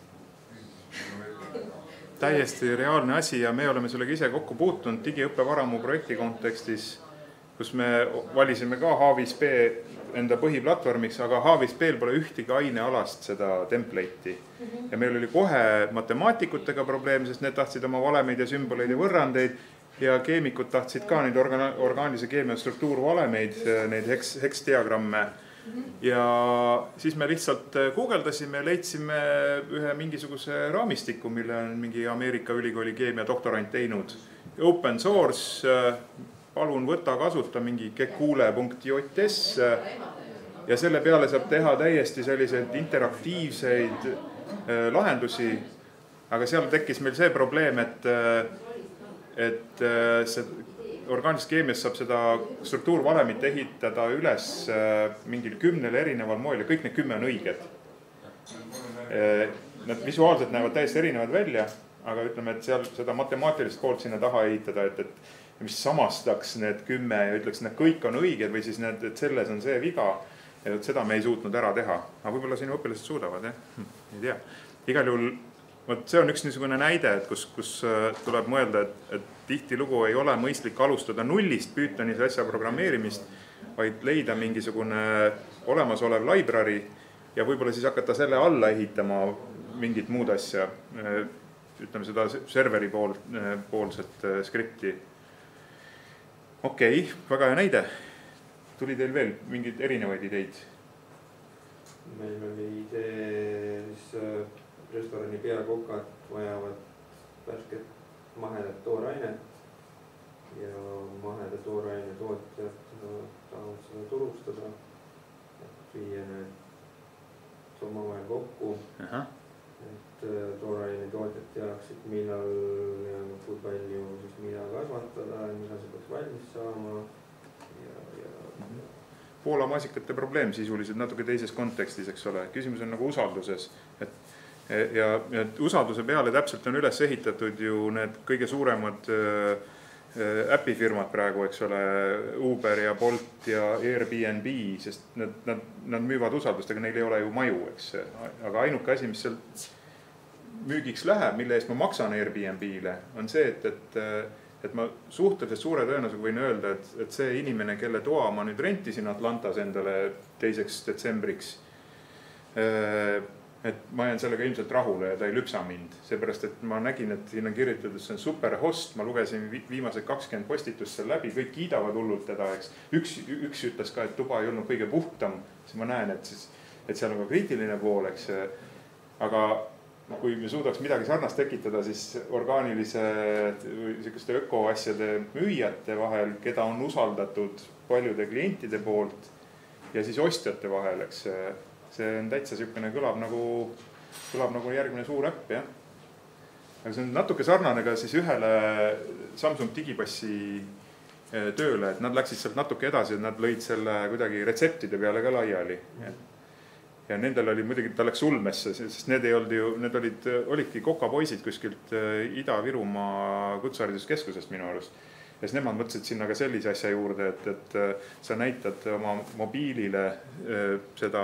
Täiesti reaalne asi ja me oleme sellega ise kokku puutunud digiõppevaramu projekti kontekstis, kus me valisime ka H viis B enda põhiplatvormiks, aga H viis B-l pole ühtegi ainealast seda template'i. Ja meil oli kohe matemaatikutega probleem, sest need tahtsid oma valemeid ja sümboleid ja võrrandeid ja keemikud tahtsid ka neid orga orgaanilise keemia struktuurvalemeid, neid heks heksdiagramme. Ja siis me lihtsalt guugeldasime ja leidsime ühe mingisuguse raamistiku, mille on mingi Ameerika ülikooli keemia doktorant teinud. Open source, palun võta kasuta mingi kekule punkt J S ja selle peale saab teha täiesti selliseid interaktiivseid lahendusi. Aga seal tekkis meil see probleem, et, et see orgaanilises keemias saab seda struktuurvalemit ehitada üles mingil kümnel erineval moel ja kõik need kümme on õiged. Nad visuaalselt näevad täiesti erinevad välja, aga ütleme, et seal seda matemaatilist poolt sinna taha ehitada, et, et mis samastaks need kümme ja ütleks, et need kõik on õiged või siis need, et selles on see viga. Ja seda me ei suutnud ära teha. Aga võib-olla sinu õpilased suudavad, jah? Ei tea. Igal juhul, see on üks niisugune näide, et kus, kus tuleb mõelda, et, et tihti lugu ei ole mõistlik alustada nullist Pythonis asja programmeerimist, vaid leida mingisugune olemasolev library ja võib-olla siis hakata selle alla ehitama mingit muud asja, ütleme seda serveri pool, poolset skripti. Okei, väga hea näide. Tuli teil veel mingid erinevaid ideid? Meil oli idee, siis restorani peakokad vajavad värsket mahedat toorainet ja maheda tooraine tootjad tahavad seda turustada, et viia need omavahel kokku, Aha. et tooraine tootjad teaksid, millal ja kui palju siis mida kasvatada, millal see peaks valmis saama ja, ja, ja. Poola maasikate probleem sisuliselt natuke teises kontekstis, eks ole. Küsimus on nagu usalduses, et ja et usalduse peale täpselt on üles ehitatud ju need kõige suuremad äpifirmad praegu, eks ole, Uber ja Bolt ja Airbnb, sest nad, nad, nad müüvad usaldust, aga neil ei ole ju maju, eks. Aga ainuke asi, mis seal müügiks läheb, mille eest ma maksan Airbnb-le, on see, et, et, et ma suhteliselt suure tõenäosusega võin öelda, et, et see inimene, kelle toa ma nüüd rentisin Atlantas endale teiseks detsembriks, et ma jään sellega ilmselt rahule ja ta ei lüpsa mind. Seepärast, et ma nägin, et siin on kirjutatud, see on super host, ma lugesin viimased kakskümmend postitust seal läbi, kõik kiidavad hullult teda, eks. Üks, üks ütles ka, et tuba ei olnud kõige puhtam, siis ma näen, et, siis, et seal on ka kriitiline pool, eks. Aga kui me suudaks midagi sarnast tekitada, siis orgaanilise või selliseste ökoasjade müüjate vahel, keda on usaldatud paljude klientide poolt ja siis ostjate vahel, eks. See on täitsa sükene, kõlab nagu, kõlab nagu järgmine suur äpp, jah. Aga see on natuke sarnane ka siis ühele Samsung digipassi tööle, et nad läksid sealt natuke edasi, et nad lõid selle kuidagi retseptide peale ka laiali. Ja nendel oli muidugi, ta läks ulmesse, sest need ei olnud ju, need olid, olidki kokapoisid kuskilt Ida-Virumaa kutsehariduskeskusest minu arust. Ja siis nemad mõtlesid sinna ka sellise asja juurde, et, et sa näitad oma mobiilile seda,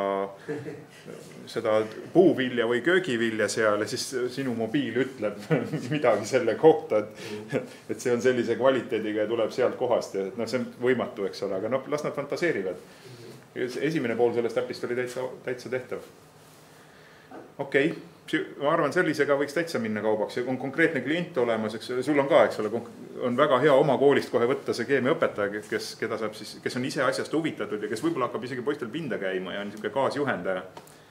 seda puuvilja või köögivilja seal ja siis sinu mobiil ütleb midagi selle kohta, et, et see on sellise kvaliteediga ja tuleb sealt kohast ja no, see on võimatu, eks ole, aga noh, las nad fantaseerivad. Esimene pool sellest äpist oli täitsa, täitsa tehtav. Okei. Okay. Ma arvan, sellisega võiks täitsa minna kaubaks ja on konkreetne klient olemas, eks sul on ka, eks ole, on väga hea oma koolist kohe võtta see keemiaõpetaja, kes, keda saab siis, kes on ise asjast huvitatud ja kes võib-olla hakkab isegi poistel pinda käima ja on niisugune kaasjuhendaja.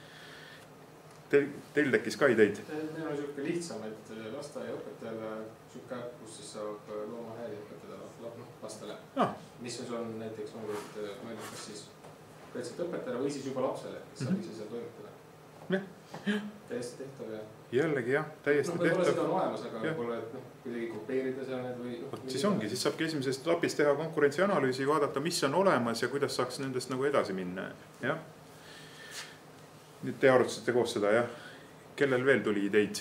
Teil, teil tekkis ka ideid? Meil on niisugune lihtsam, et lasteaiaõpetajale niisugune äpp, kus siis saab loomahääli õpetada lastele. Ah. Mis on näiteks, ma mõelnud, kas siis konkreetselt õpetajale või siis juba lapsele, kes saab ise seal toimetada. Jah. Täiesti tehtav ja... Jällegi jah, täiesti no, tehtav. Võib-olla seda on olemas, aga võib-olla, et noh, kuidagi kopeerida seal need või... No, siis ongi, siis saabki esimesest etapist teha konkurentsianalüüsi, vaadata, mis on olemas ja kuidas saaks nendest nagu edasi minna. Jah. Nüüd te arutasite koos seda, jah. Kellel veel tuli ideid?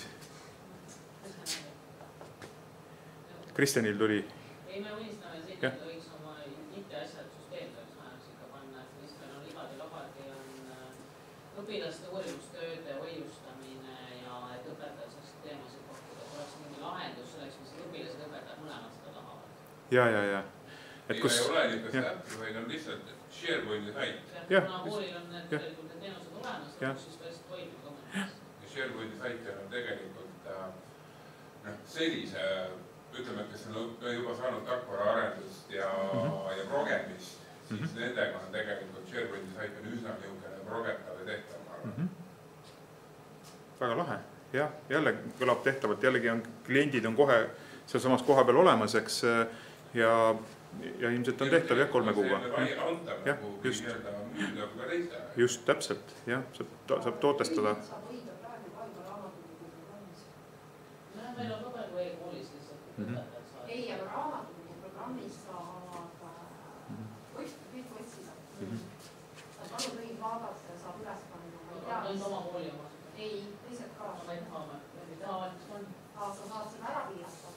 Kristjanil tuli? Ei, me unistame siin, et võiks oma I T-asjad süsteemseks majaks ikka panna, et mis meil on libad ja labad ja on õpilaste uurimustööde hoiustamine ja et õpetajad saaks teemasid pakkuda. Oleks mingi lahendus selleks, mis õpilased õpetajad mõlemad seda tahavad. Ja, ja, ja. Et kus... Ei ole niisugust äppi, vaid on lihtsalt SharePointi sait. Kuna koolil on need tegelikult need teenused olemas, kus siis tõesti toimib ka mõnes. SharePointi sait on tegelikult no, sellise, ütleme, kes on juba saanud tarkvaraarendust ja, mm-hmm. ja progemist, siis mm-hmm. nendega on tegelikult SharePointi sait on üsna niisugune progetav ja tehtav, ma arvan. Mm-hmm. Väga lahe. Jah, jälle kõlab tehtavalt. Jällegi on kliendid on kohe seal samas koha peal olemas, eks, ja, ja ilmselt on tehtav jah, kolme kuuga. Jah, just. Just, täpselt. Jah, saab, saab tootestada. Meil on ka veel koolis lihtsalt õpetajad saada. Ei, aga raamatukogu programmis saavad kõik otsida. Nad palun võid vaadata ja saab üles panna. Nüüd oma kooli oma? Ei, teised ka. Sa saad seda ära piirata.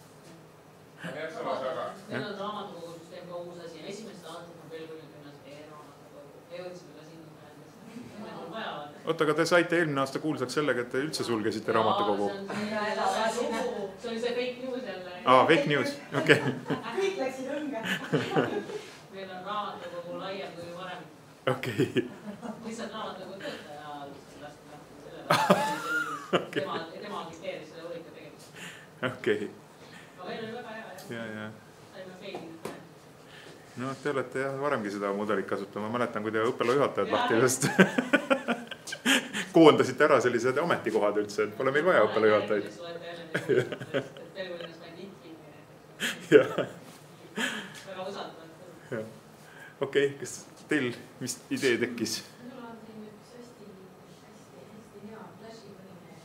Meil on raamatukogu süsteem ka uus asi. Esimest aastat on veel küll kümnes e-raamatukogu. Ei otsime ka sinna mõeldes. Oota, aga te saite eelmine aasta kuulsaks sellega, et te üldse sulgesite raamatukogu. See oli see fake news jälle. Aa, fake news, okei. Kõik läksid õnge. Meil on raamatukogu laiem kui varem. Okei. Lihtsalt raamatukogu töötaja lasti selle. Tema agiteeris selle uurika tegemist. Okei. Aga meil oli väga hea. Ja, ja. Saime feilid. No, te olete jah varemgi seda mudelit kasutama. Ma mäletan, kui te õppelajuhatajad lahti just koondasite ära sellised ametikohad üldse, et pole meil vaja õppelajuhatajaid. Väga usaldavad. Okei, kas teil mis idee tekkis? Minul on siin üks hästi, hästi, hästi hea Flashi põline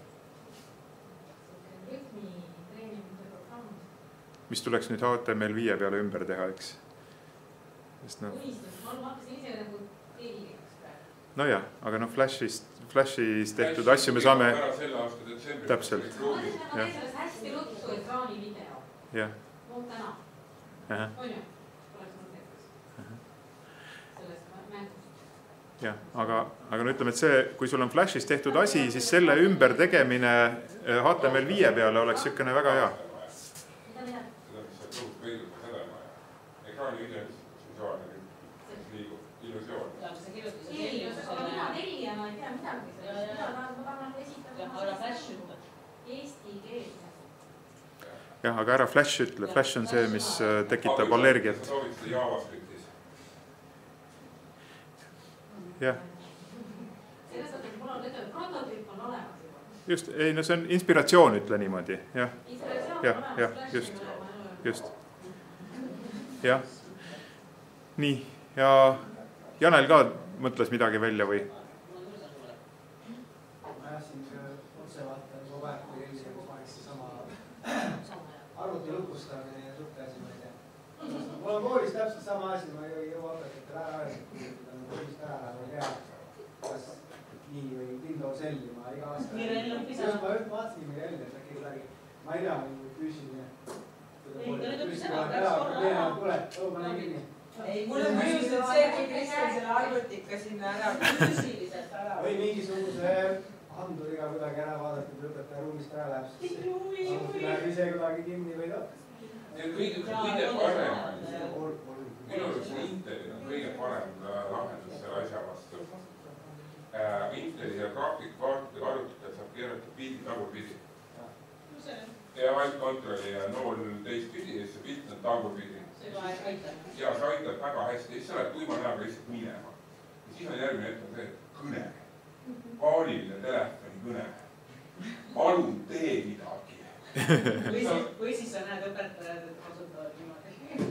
rütmi treenimise programm. Mis tuleks nüüd H T M L viie peale ümber teha, eks? No. Unistus, ma hakkasin ise nagu teelikeks praegu. No jah, aga noh, Flashist, Flashis tehtud asju me saame täpselt. Ma mõtlen, et ma teen sellest hästi ruttu ekraani video. Jah. No täna. Aha. On ju? Oleks mõttekas. Sellest mängust. Jah, aga, aga no ütleme, et see, kui sul on Flashis tehtud asi, siis selle ümber tegemine H T M L viie peale oleks sükene väga hea. Mida mida? Seda, mis sa tõus kõigub seda maja. Ekraani video, mis liigub, illusioon. Ja sa kirjutis Ei, aga mina tegijana ei tea midagi sellest. Mida ma tahan esitada? ära Flash ütle. Eesti keelde. Jah, aga ära Flash ütle. Flash on see, mis tekitab allergiat. Sa soovid seda JavaScriptis. Jah. Selles mõttes, et mul on ütleme, prototüüp on olemas juba. Just, ei, no see on inspiratsioon, ütle niimoodi. Jah, Inspiratsioon jah, on jah, olemas. just, just. Jah. Nii, ja Janel ka mõtles midagi välja või? Ma jah siin otse vaatan kogu aeg, kui eelise, kus ma eks sama arvuti lukustamine ja suhte asi, ma ei tea. Mul on koolis täpselt sama asi, ma ei jõua õpetajatele ära öelda, kui on koolist ära läheb, ma ei tea, kas nii või Windows L-i ma iga aasta. Just ma üht vaatasin Mirelli, et äkki kuidagi, ma ei tea, füüsiline. Ei, ta nüüd õppis ära, läks korra. Tule, tule, ma näin kinni. Ei, mul on mõjus, et see, kui Kristjan selle arvutika sinna ära, füüsiliselt ära. Või mingisuguse handuriga kuidagi ära vaadatud, õpetaja ruumist ära läheb, siis see läheb ise kuidagi kinni või tõpp. See on kõige, kõige parem. Minu arust Intelil on kõige parem lahendus selle asja vastu. Inteli ja graafikkaartide arvutitel saab keerata pildi tagurpidi. Ja altkontrolli ja nool teist pidi ja see pilt on tagurpidi. Ja see aitab väga hästi, siis sa oled tuima näoga lihtsalt minema. Ja siis on järgmine hetk on see, et kõne. Paaliline telefoni kõne. Palun tee midagi. Või siis, või siis sa näed õpetajad, et kasutavad niimoodi.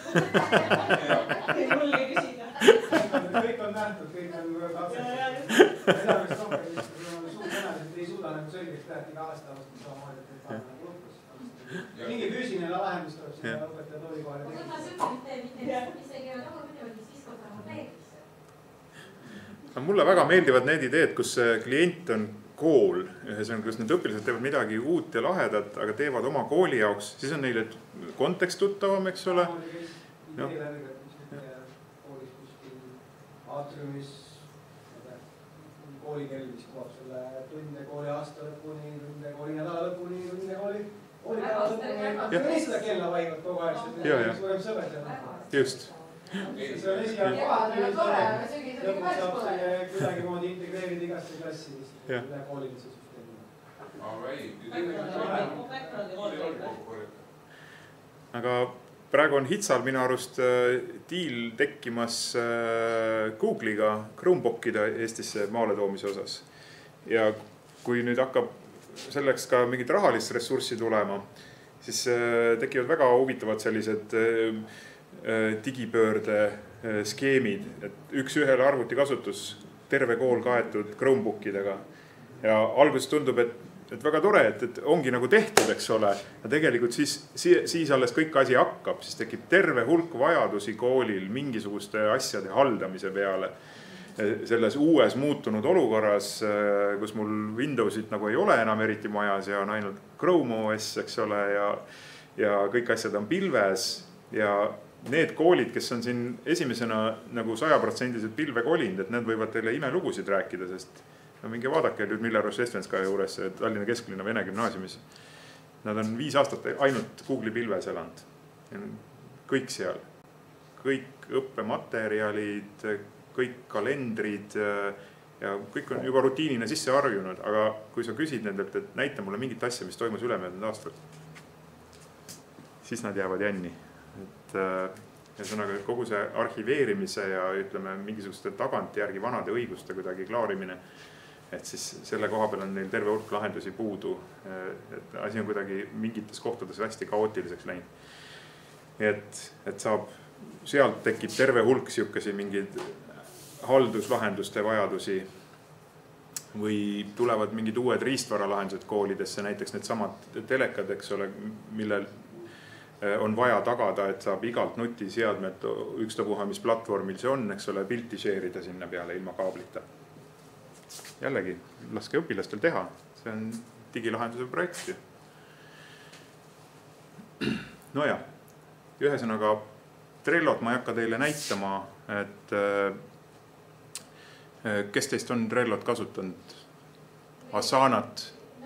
Ei mulle küsida. Kõik on nähtud, kõik on lapsed. Edamist rohkem, mis suur sõnaliselt ei suuda nagu selgeks teha, et iga aasta aastast samamoodi, et ta on nagu lõpus. Mingi füüsiline lahendus tuleb sinna õpetaja tooli kohale. Kui ma sööks mitte, mitte isegi tagurpidi, vaid siis kordama peeglisse. Mulle väga meeldivad need ideed, kus klient on kool, ühesõnaga, kus need õpilased teevad midagi uut ja lahedat, aga teevad oma kooli jaoks, siis on neile kontekst tuttavam, eks ole. Koolis kuskil aatriumis, koolikell, mis kuvab selle tunde kooli aasta lõpuni, tunde kooli nädala lõpuni, tunde kooli kooli nädala lõpuni. Ei seda kella vaivad kogu aeg, see on suurem sõber seal. Just. See on esialgu kohati, lõpuks saab selle kuidagi moodi integreerida igasse klassi üle koolilise süsteemi. Aga praegu on Hitsal minu arust diil tekkimas Google'iga Chromebookide Eestisse maale toomise osas. Ja kui nüüd hakkab selleks ka mingit rahalist ressurssi tulema, siis tekivad väga huvitavad sellised digipöörde skeemid, et üks ühele arvuti kasutus, terve kool kaetud Chromebookidega. Ja alguses tundub, et, et väga tore, et, et ongi nagu tehtud, eks ole. Ja tegelikult siis, siis alles kõik asi hakkab, siis tekib terve hulk vajadusi koolil mingisuguste asjade haldamise peale. Selles uues muutunud olukorras, kus mul Windowsit nagu ei ole enam eriti majas ja on ainult Chrome O S, eks ole, ja, ja kõik asjad on pilves ja need koolid, kes on siin esimesena nagu sajaprotsendiliselt pilve kolinud, et need võivad teile imelugusid rääkida, sest no mingi vaadake nüüd Millerus Estvenska juures Tallinna kesklinna Vene gümnaasiumis. Nad on viis aastat ainult Google'i pilves elanud. Kõik seal. Kõik õppematerjalid, kõik kalendrid ja kõik on juba rutiinina sisse harjunud, aga kui sa küsid nendelt, et näita mulle mingit asja, mis toimus ülemöödunud aastal, siis nad jäävad jänni. Et ühesõnaga kogu see arhiveerimise ja ütleme mingisuguste tagantjärgi vanade õiguste kuidagi klaarimine, et siis selle koha peal on neil terve hulk lahendusi puudu, et asi on kuidagi mingites kohtades hästi kaootiliseks läinud. Et, et saab sealt tekib terve hulk siukesi mingeid halduslahenduste vajadusi või tulevad mingid uued riistvaralahendused koolidesse, näiteks need samad telekad, eks ole, millel on vaja tagada, et saab igalt nutiseadmet ükstapuha, mis platvormil see on, eks ole, pilti share ida sinna peale ilma kaablita. Jällegi, laske õpilastel teha, see on digilahenduse projekt. No ja, ühesõnaga Trellot ma ei hakka teile näitama, et kes teist on Trellot kasutanud? Asanat?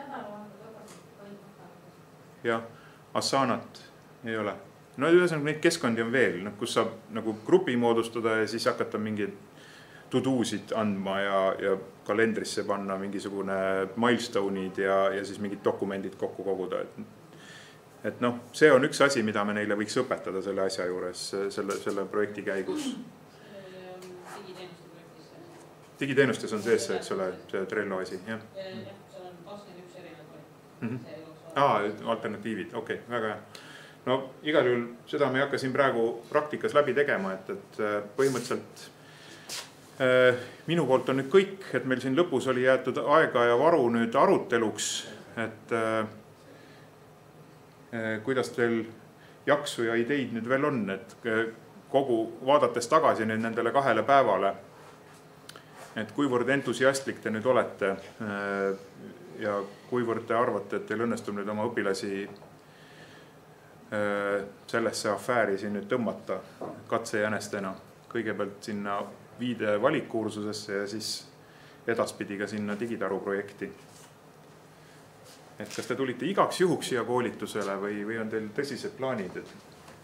Jah, Asanat ei ole. No ühesõnaga neid keskkondi on veel, kus saab nagu grupi moodustada ja siis hakata mingeid to-do'sid andma ja, ja kalendrisse panna mingisugune milestone'id ja, ja siis mingid dokumendid kokku koguda. Et, et noh, see on üks asi, mida me neile võiks õpetada selle asja juures, selle, selle projekti käigus. Digiteenustes on sees see, eks ole, see Trello asi, jah? Jah, seal on kakskümmend üks erinevat. Mm -hmm. Aa, alternatiivid, okei, okay, väga hea. No igal juhul seda me ei hakka siin praegu praktikas läbi tegema, et, et põhimõtteliselt äh, minu poolt on nüüd kõik, et meil siin lõpus oli jäetud aega ja varu nüüd aruteluks, et äh, kuidas teil jaksu ja ideid nüüd veel on, et kogu vaadates tagasi nüüd nendele kahele päevale, et kuivõrd entusiastlik te nüüd olete ja kuivõrd te arvate, et teil õnnestub nüüd oma õpilasi sellesse afääri siin nüüd tõmmata katsejänestena. Kõigepealt sinna viide valikkursusesse ja siis edaspidi ka sinna digitaru projekti. Et kas te tulite igaks juhuks siia koolitusele või, või on teil tõsised plaanid? Et...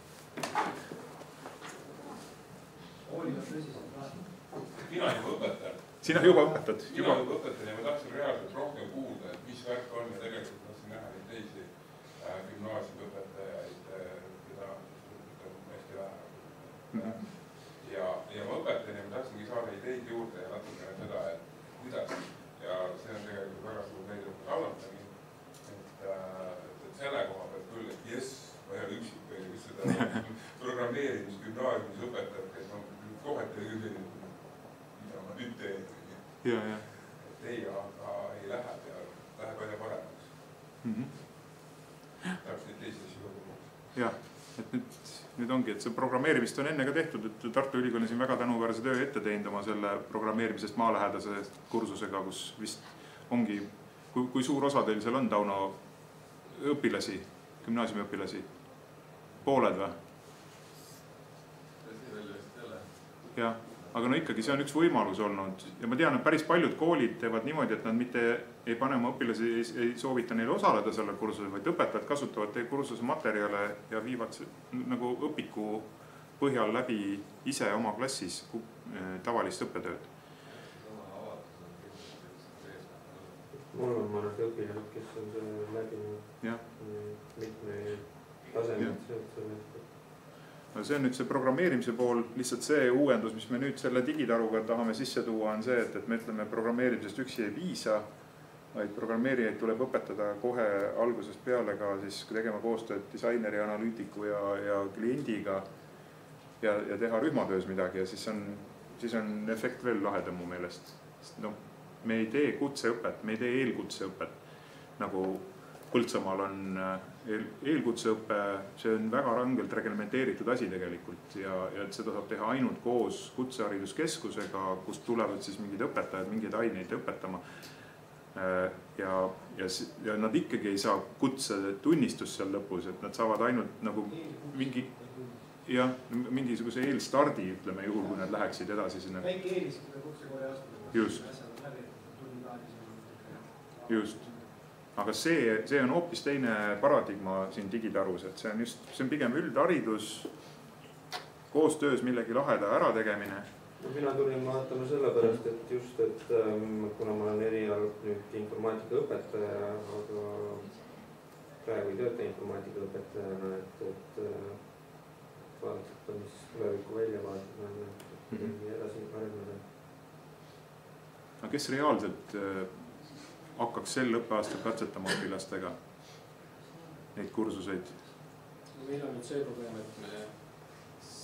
Mina juba õpetan. Sina juba õpetad? Mina juba õpetan ja ma tahtsin reaalselt rohkem kuulda, et mis värk on ja tegelikult tahtsin näha neid teisi gümnaasiumõpetajaid, keda hästi vähe. Mm -hmm. ja, ja ma õpetan ja ma tahtsingi saada ideid juurde ja natukene seda, et kuidas. Ja see on tegelikult väga suur näidrukus allatagi. Et, et selle koha pealt küll, et jess, ma ei ole üksik või kus seda programmeerimis gümnaasiumis õpetab, kes on kohati küll selline, mida ma nüüd teen. Ja, ja. Et ei, aga ei lähe ja läheb aina paremaks. Mm -hmm. Tahaks neid teisi asju kogu. Jah, et nüüd, nüüd ongi, et see programmeerimist on enne ka tehtud, et Tartu Ülikool on siin väga tänuväärse töö ette teinud oma selle programmeerimisest maalähedase kursusega, kus vist ongi, kui, kui suur osa teil seal on, Tauno, õpilasi, gümnaasiumi õpilasi? Pooled või? Jah, aga no ikkagi see on üks võimalus olnud ja ma tean, et päris paljud koolid teevad niimoodi, et nad mitte ei pane oma õpilasi, ei, ei soovita neil osaleda sellel kursusel, vaid õpetajad kasutavad teie kursuse materjale ja viivad nagu õpiku põhjal läbi ise oma klassis tavalist õppetööd. Mul on mõned õpilased, kes on selle läbinud mitme tasemel selle. No see on nüüd see programmeerimise pool, lihtsalt see uuendus, mis me nüüd selle digitaruga tahame sisse tuua, on see, et, et me ütleme, programmeerimisest üksi ei piisa, vaid programmeerijaid tuleb õpetada kohe algusest peale ka siis tegema koostööd disaineri, analüütiku ja, ja kliendiga ja, ja teha rühmatöös midagi ja siis on, siis on efekt veel lahedam mu meelest. No, me ei tee kutseõpet, me ei tee eelkutseõpet, nagu Põltsamaal on eel, eelkutseõpe, see on väga rangelt reglementeeritud asi tegelikult ja, ja et seda saab teha ainult koos kutsehariduskeskusega, kust tulevad siis mingid õpetajad, mingeid aineid õpetama. Ja, ja, ja nad ikkagi ei saa kutse tunnistust seal lõpus, et nad saavad ainult nagu mingi, jah, mingisuguse eelstardi, ütleme juhul, kui nad läheksid edasi sinna. Väike eelis, kui kutsekooli astuda. Just. Just. Aga see, see on hoopis teine paradigma siin digitarus, et see on just, see on pigem üldharidus, koostöös millegi laheda ära tegemine. No, mina tulin vaatama selle pärast, et just, et kuna ma olen erial nüüd informaatika õpetaja, aga praegu ei tööta informaatika õpetajana, et, et vaadata, mis tulevikku välja vaadata, midagi edasi arendada. Aga kes reaalselt hakkaks sel õppeaastal katsetama õpilastega neid kursuseid? Meil on nüüd see probleem, et me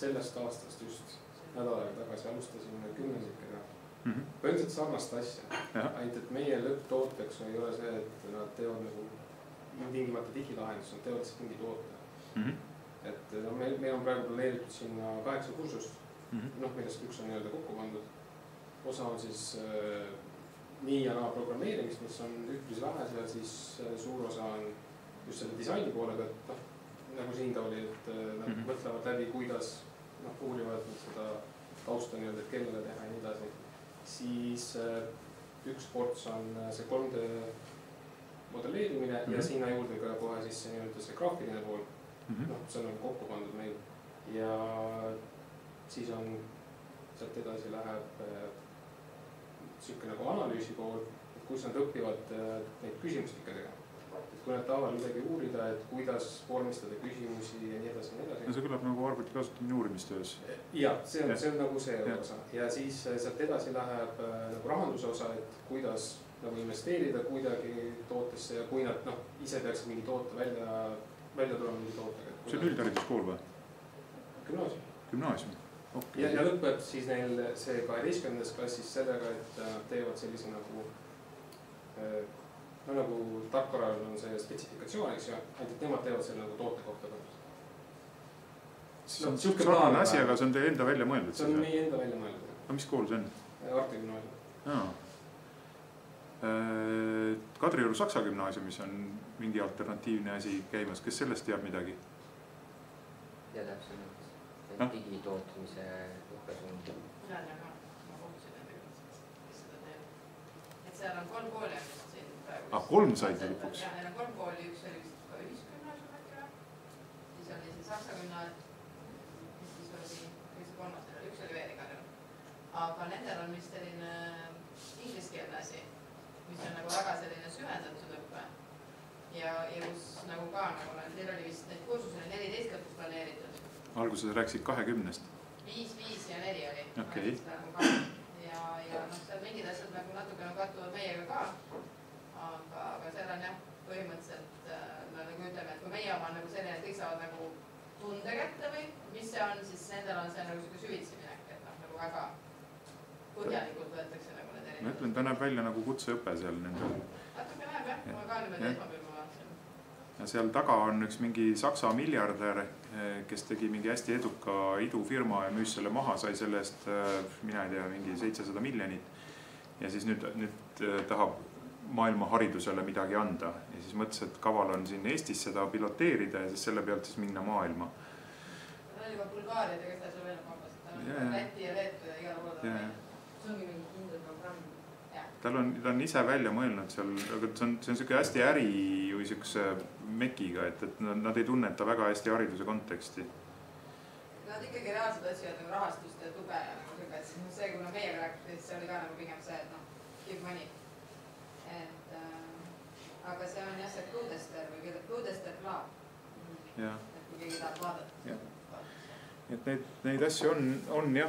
sellest aastast just nädal aega tagasi alustasime kümnendikega mm -hmm. põhimõtteliselt sarnast asja. ainult, et meie lõpptooteks ei ole see, et nad teevad nagu tingimata digilahendus, nad teevad lihtsalt mingi toote mm. -hmm. et no, meil, meil on praegu planeeritud sinna kaheksa kursust mm -hmm. noh, millest üks on nii-öelda kokku pandud. osa on siis äh, nii ja naa programmeerimist, mis on üpris vähe ja siis äh, suur osa on just selle disaini poole pealt, noh nagu siin ta oli, et äh, nad mm -hmm. mõtlevad läbi, kuidas noh, uurivad seda tausta nii-öelda, et kellele teha ja nii edasi. Siis äh, üks ports on see kolm D modelleerimine mm -hmm. ja sinna juurde ka kohe siis see nii-öelda see graafiline pool mm. -hmm. noh, see on kokku pandud meil ja siis on sealt edasi läheb äh, sihuke nagu analüüsi pool, et kus nad õpivad äh, neid küsimustikke tegema. Et kui nad tahavad midagi uurida, et kuidas vormistada küsimusi ja nii edasi ja nii edasi. No see kõlab nagu arvuti kasutamine uurimistöös. Ja, see on, see on nagu see ja. osa. Ja siis sealt edasi läheb äh, nagu rahanduse osa, et kuidas nagu investeerida kuidagi tootesse ja kui nad noh, ise peaksid mingi toote välja, välja tulema mingi tootega. See on üldhariduskool või? Gümnaasium. Gümnaasium, okei. Okay. Ja, ja lõpeb siis neil see kaheteistkümnendas klassis sellega, et nad teevad sellise nagu no nagu tarkvaral on see spetsifikatsioon, eks ju, ainult nemad teevad selle nagu toote kohta põhjust. See on sarnane asi, aga see on teie enda välja mõeldud? See on meie enda välja mõeldud. No mis kool see on? Arti gümnaasium. Jaa. Kadrioru Saksa gümnaasiumis on mingi alternatiivne asi käimas, kes sellest teab midagi? Ja täpsemalt digitootmise õppesuund. Ja, ja, ma kohtusin nendega, kes seda teeb. Et seal on kolm kooli on vist siin praegu. Ah, kolm said lõpuks? Ja, neil on kolm kooli, üks oli vist ka ühisgümnaasium äkki või? Siis oli see Saksa gümnaasium, siis oli üks kolmas, üks oli veel igal juhul. Aga nendel on vist selline ingliskeelne asi, mis on nagu väga selline süvendatud õppe. Ja, ja kus nagu ka, nagu neil oli vist neid kursusele neliteist lõpus planeeritud. Alguses rääkisid kahekümnest? Viis, viis ja neli oli. Okay. Ja, ja noh, seal mingid asjad nagu natuke nagu kattuvad meiega ka. Aga, aga seal on jah, põhimõtteliselt no, nagu ütleme, et kui meie oma on nagu selline, et kõik saavad nagu tunde kätte või mis see on, siis nendel on see nagu siuke süvitsi minek, et noh, nagu väga põhjalikult võetakse nagu need erinevad. Ma ütlen, ta näeb välja nagu kutseõpe seal nendel. Natuke näeb jah, ma ka niimoodi esmapilma vaatasin. Ja seal taga on üks mingi Saksa miljardär, kes tegi mingi hästi eduka idufirma ja müüs selle maha, sai selle eest, mina ei tea, mingi seitsesada miljonit. Ja siis nüüd, nüüd tahab maailma haridusele midagi anda. Ja siis mõtles, et kaval on siin Eestis seda piloteerida ja siis selle pealt siis minna maailma. Ta on juba Bulgaariad ja kes ta seal veel on vabast. Ta on Läti ja Leetu ja igal pool. See ongi mingi kindel programm. Tal on, ta on ise välja mõelnud seal, aga see on, see on siuke hästi äri või siukse mekiga, et, et nad ei tunneta väga hästi hariduse konteksti. Nad ikkagi reaalselt otsivad nagu rahastust ja tube ja nagu siuke, et see, kuna meiega rääkida, see oli ka nagu pigem see, et noh, give money. Et, äh, aga see on jah see Cluedester või Cluedester Club. Ja. Et kui keegi tahab vaadata. Ja. Et neid, neid asju on, on jah,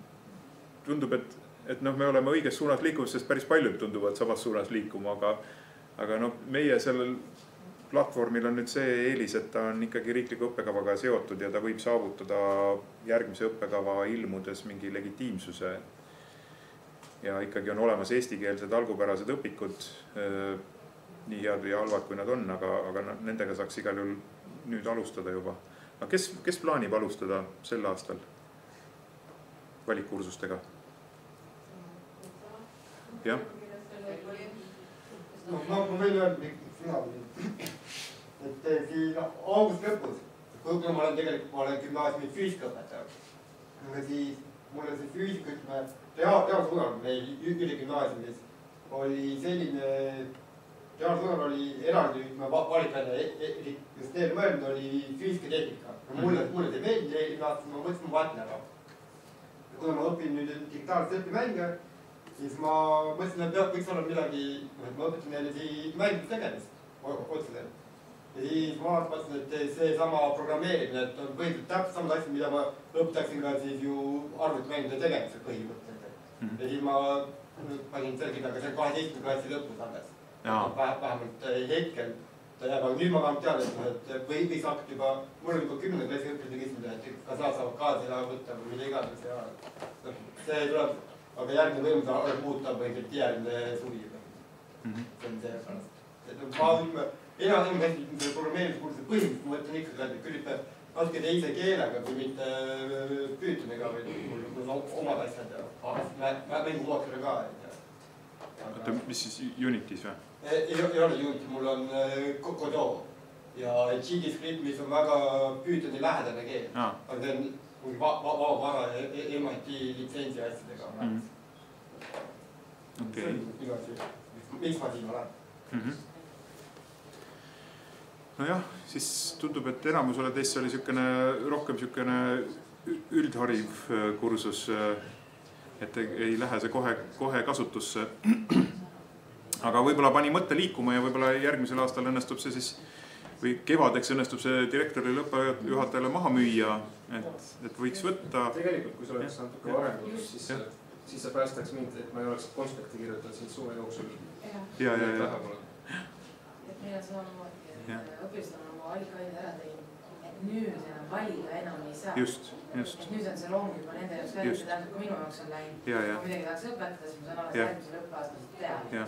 tundub, et et noh, me oleme õiges suunas liikumas, sest päris paljud tunduvad samas suunas liikuma, aga, aga noh, meie sellel platvormil on nüüd see eelis, et ta on ikkagi riikliku õppekavaga seotud ja ta võib saavutada järgmise õppekava ilmudes mingi legitiimsuse. Ja ikkagi on olemas eestikeelsed algupärased õpikud, nii head või halvad, kui nad on, aga, aga nendega saaks igal juhul nüüd alustada juba. Aga kes, kes plaanib alustada sel aastal valikkursustega? Jah. No, ma võin öelda, sina võin. Et siin august lõpus, kui ma olen tegelikult, ma olen gümnaasiumi füüsikaõpetaja. Siis mulle see füüsika, ütleme, teadussuunal meil ülikümnaasiumis oli selline, teadussuunal oli eraldi, ütleme, valikväline, just teil mõelnud oli füüsika-tehnika. Mulle, mulle see meeldis, ma mõtlesin, ma vaatan ära. Kuna ma õpin nüüd digitaalset õpimänge, siis ma mõtlesin, et võiks olla midagi, et ma õpetan neile siin mängide tegemist otseselt. Ja siis ma vaatasin, et see sama programmeerimine, et on põhiliselt täpselt samad asjad, mida ma õpetaksin ka siis ju arvutimängide tegemisel põhimõtteliselt. Ja siis ma panin selle kinnaga see kaheteistkümne klassi lõpus alles. Vähemalt hetkel jääb, aga nüüd ma vähemalt tean, et noh, et või, või sa hakkad juba, mul on juba kümnenda klassi õpilased küsinud, et ka sa saavad kaasa ja võtta või mida iganes ja noh, see tuleb, aga järgmine võimus arvab muuta põhimõtteliselt järgmine suvi. Mm -hmm. see on see pärast. Et ma ütleme, enam hästi programmeerimiskursuse põhimõtteliselt ma mõtlen ikkagi, et küll ikka natuke teise keelega, kui mitte Pythoniga või mul on omad asjad ja mängu mootori ka. Oota, mis siis Unitis või? Ei, ei ole Unity, mul on Godot ja GDScript, mis on väga Pythoni lähedane keel. aga see on mingi vaba vara M I T litsentsi asjadega. See on minu asi, miks ma siin olen. Nojah, siis tundub, et enamusele teist oli sükene, rohkem sükene üldhariv kursus, et ei lähe see kohe, kohe kasutusse. Aga võib-olla pani mõtte liikuma ja võib-olla järgmisel aastal õnnestub see siis, või kevadeks õnnestub see direktorile õppejuhatajale maha müüa, et, et võiks võtta. Tegelikult, kui sa oleks saanud natuke varem tulnud, siis, siis sa päästaks mind, et ma ei oleks konspekti kirjutanud siin suve jooksul. Ja, ja, ja. Et meil on samamoodi, et õpilased on oma valikaine ära teinud, et nüüd enam valida enam ei saa. Just, just. Et nüüd on see loom juba nende jaoks välja, see tähendab, kui minu jaoks on läinud. Kui midagi tahaks õpetada, siis ma saan alles järgmisel õppeaastal teha.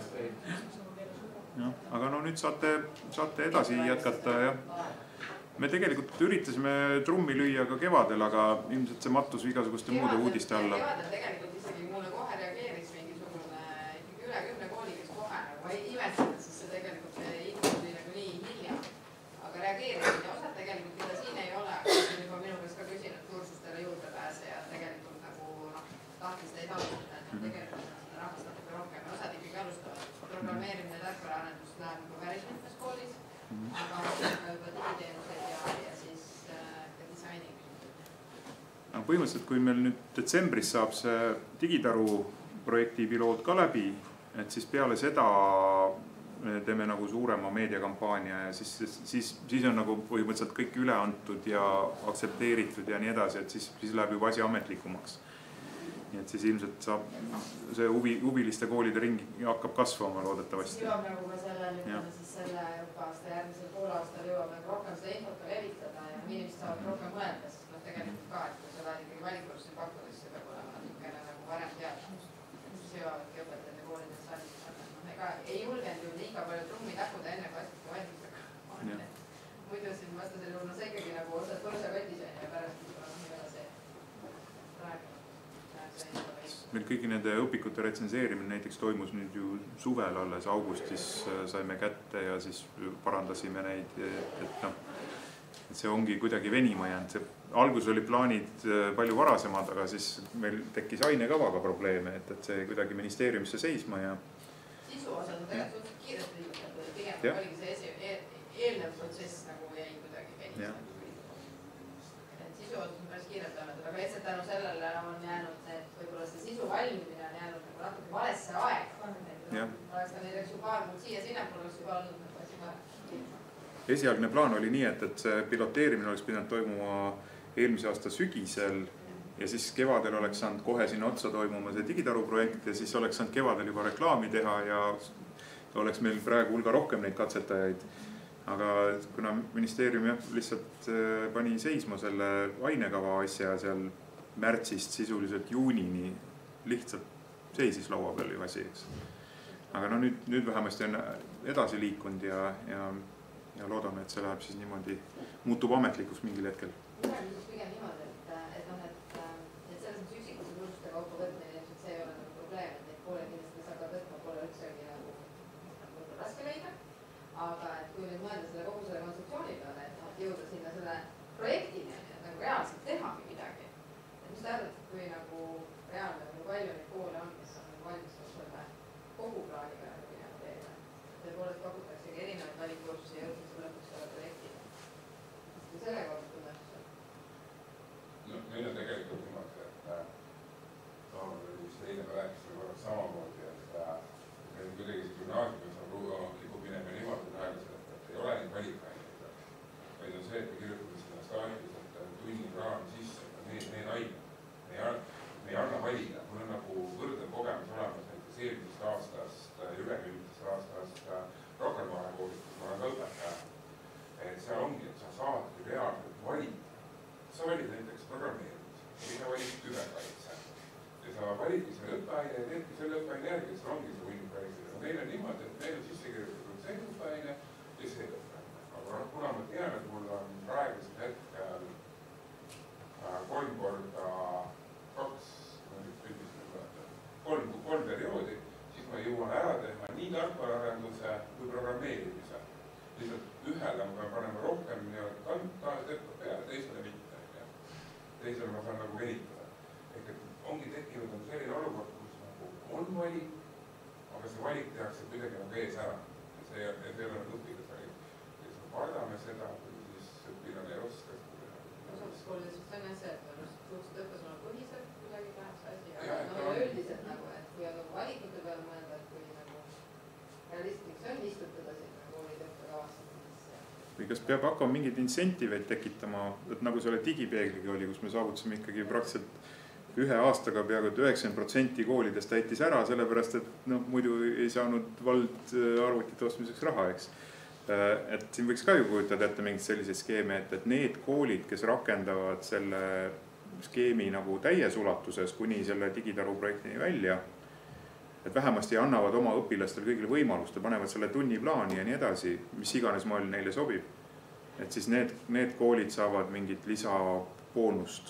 Ja, aga no nüüd saate, saate edasi jätkata ja me tegelikult üritasime trummi lüüa ka kevadel, aga ilmselt see mattus igasuguste muude uudiste alla. Kevadel tegelikult isegi mulle kohe reageeris mingisugune ikkagi üle kümne kooli, kes kohe nagu ma ei imestanud, sest see tegelikult info tuli nagu nii hilja. Aga reageerisid ja osad tegelikult, mida siin ei ole, on juba minu käest ka küsinud kursustele juurde pääse ja tegelikult nagu noh, tahtis teid alustada, et tegelikult on rahvast natuke rohkem ja osad ikkagi alustavad. Programmeerimine tarkvaraarendus läheb juba päris mitmes koolis, aga juba digiteenused ja, ja siis ka disaini. Põhimõtteliselt, kui meil nüüd detsembris saab see digitaru projekti piloot ka läbi, et siis peale seda teeme nagu suurema meediakampaania ja siis, siis, siis on nagu põhimõtteliselt kõik üle antud ja aktsepteeritud ja nii edasi, et siis, siis läheb juba asi ametlikumaks. Nii et siis ilmselt saab see huvi, huviliste koolide ringi hakkab kasvama loodetavasti. Jõuab nagu ka sellel, ütleme siis selle õppeaasta järgmisel poolaastal jõuab nagu rohkem seda infot ka levitada ja inimesed saavad rohkem mõelda, sest noh tegelikult ka, et kui sa lähed ikkagi valikurssi pakkuda, siis see peab olema natukene nagu varem teada. Siis jõuavadki õpetajad ja koolides salistada. Noh, ega ei julgenud ju liiga palju trummi takuda enne, kui asjadki valmis, aga muidu siin vastasel juhul, no see ikkagi nagu osad põrsakotis on ja pärast juba noh, ei ole see praegu. Meil kõigi nende õpikute retsenseerimine näiteks toimus nüüd ju suvel alles augustis saime kätte ja siis parandasime neid, et noh, et see ongi kuidagi venima jäänud. See algus oli plaanid palju varasemad, aga siis meil tekkis ainekavaga probleeme, et, et see kuidagi ministeeriumisse seisma ja sisu osas on tegelikult suhteliselt kiiresti liigutatud, pigem oligi see esi, eelnev protsess nagu jäi kuidagi venis. Sisu osas on päris kiirelt toimetada, aga lihtsalt tänu sellele on jäänud, et võib-olla see sisu valmimine on jäänud nagu natuke valesse aega. Oleks ka näiteks ju paar kuud siia sinnapool oleks juba olnud nagu asi parem. Esialgne plaan oli nii, et, et see piloteerimine oleks pidanud toimuma eelmise aasta sügisel ja siis kevadel oleks saanud kohe sinna otsa toimuma see digitaru projekt ja siis oleks saanud kevadel juba reklaami teha ja oleks meil praegu hulga rohkem neid katsetajaid. Aga kuna ministeerium jah, lihtsalt pani seisma selle ainekava asja seal märtsist sisuliselt juunini lihtsalt seisis laua peal ju asi, eks. Aga no nüüd, nüüd vähemasti on edasi liikunud ja, ja, ja loodame, et see läheb siis niimoodi, muutub ametlikuks mingil hetkel. Mina küsiks pigem niimoodi, et, et, on, et, et selles mõttes üksikuse kursuste kaupa võtmine, et see ei ole nagu probleem, et neid poole kindlasti saab võtma, pole üldsegi nagu, nagu raske leida. Aga et kui nüüd mõelda selle kogu selle kontseptsiooni peale, et jõuda sinna selle projektini, et nagu reaalselt tehagi midagi. Et mis te arvate, kui nagu reaalne või palju neid koole on, kes on nagu valmistud selle kogu plaaniga nagu minema teele. Tõepoolest pakutaksegi erinevaid valikkursusi ja jõudnud lõpuks selle projektini. Mis te selle kohta tunnetus on? õppeaine ja teedki selle õppeaine järgi, kes ongi see hunnik välistada. Meil on niimoodi, et meil on sisse kirjutatud see õppeaine ja see õppeaine. Aga kuna ma tean, et mul on praegusel hetkel kolm korda kaks, kolm, kolm perioodi, siis ma jõuan ära teha nii tarkvaraarenduse kui programmeerimise. Lihtsalt ühele ma pean panema rohkem kanta töötab peale, teisele mitte. Teisele ma saan nagu venitada. Ehk et ongi tekkinud on selline olukord, kus nagu on valik, aga see valik tehakse kuidagi nagu ees ära. Ja see ei ole nagu õpikas valik. Ja siis me kardame seda, kui siis õpilane ei oska. Osades koolides vist on jah see, et me suhteliselt õppesuna põhiselt kuidagi tahaks asi. Aga üldiselt nagu, et kui on nagu valikute peale mõelda, et kui nagu realistlik see on istutada sinna koolide õppekavasse. Või kas peab hakkama mingeid insentiiveid tekitama, et nagu selle digipeegliga oli, kus me saavutasime ikkagi praktiliselt ühe aastaga peaaegu et üheksakümmend protsenti koolidest täitis ära, sellepärast et noh, muidu ei saanud vald arvutite ostmiseks raha, eks. Et siin võiks ka ju kujutada ette mingid selliseid skeeme, et, et need koolid, kes rakendavad selle skeemi nagu täies ulatuses kuni selle digitaru projektini välja, et vähemasti annavad oma õpilastele kõigile võimalust ja panevad selle tunniplaani ja nii edasi, mis iganes moel neile sobib. Et siis need, need koolid saavad mingit lisaboonust.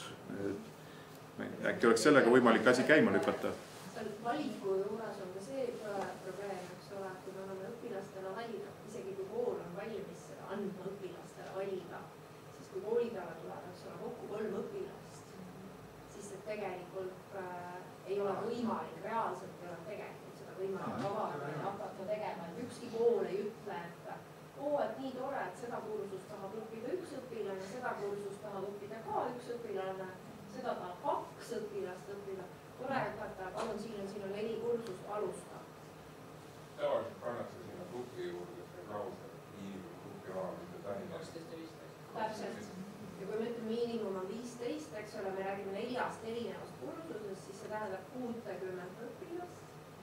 Äkki oleks sellega võimalik asi käima lükata? Seal valiku juures on ka see probleem, eks ole, kui me anname õpilastele valida, isegi kui kool on valmis seda andma õpilastele valida, siis kui kooli peale tuleb, eks ole, kokku kolm õpilast, siis see tegelikult äh, ei ole võimalik, reaalselt ei ole tegelikult seda võimalik avada ja hakata tegema, et ükski kool ei ütle, et oo, et nii tore, et seda kursust tahab õppida üks õpilane, seda kursust tahab õppida ka üks õpilane, seda tahab kaks õpilast õppida. Tore õpetaja, palun siin on, siin on neli kursust, alusta. Tavaliselt kannakse sinna grupi juurde see klausel, miinimum grupi vaamiste tähindamist. Täpselt. Ja kui me ütleme miinimum on viisteist, eks ole, me räägime neljast erinevast kursusest, siis see tähendab kuutekümmet õpilast.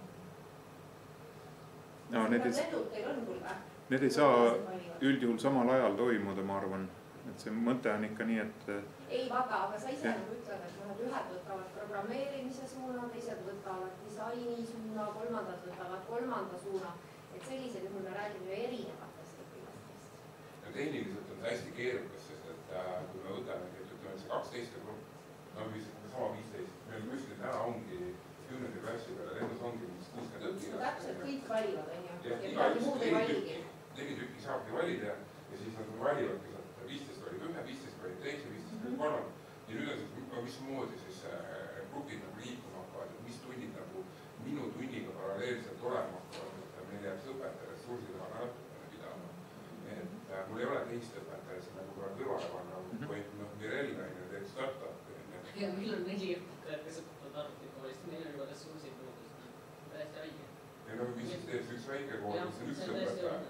No, need, ei, need ei saa üldjuhul samal ajal toimuda, ma arvan. Et see mõte on ikka nii, et... Ei, vaata, aga sa ise nagu ütled, et mõned ühed võtavad programmeerimise suuna, teised võtavad disaini suuna, kolmandad võtavad kolmanda suuna. Et sellised, kui me räägime ju erinevatest õpilastest. Ja tehniliselt on see hästi keerukas, sest et kui me võtame, et ütleme, et see kaksteist grupp, no sama viisteist, meil kuskil täna ongi kümnenda klassi peale, nendes ongi kuuskümmend õpilast. Täpselt, kõik valivad, on ju. Ja midagi muud ei valigi. Neli tükki saabki valida ja siis nad valivadki viisteist valib ühe, viisteist valib teise, viisteist valib kolmand. Ja nüüd on siis, mismoodi siis grupid nagu liikuma hakkavad, et mis tunnid nagu minu tunniga paralleelselt olema hakkavad, et meil jääb see õpetaja ressursid oma natukene pidama. Et mul ei ole teist õpetaja, see nagu kõrvale kõrvale panna, kui noh, Mirel näine teeb startup. Ja meil on neli õpetajad, kes õpetavad arvutikoolist, meil on juba ressursid puudus. Täiesti haige. Ja no mis siis teeb üks väike kool, mis on üks õpetaja?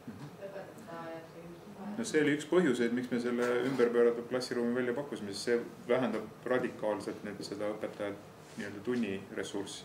No see oli üks põhjuseid, miks me selle ümberpööratud klassiruumi välja pakkusime, sest see vähendab radikaalselt nüüd seda õpetajat nii-öelda tunni ressurssi.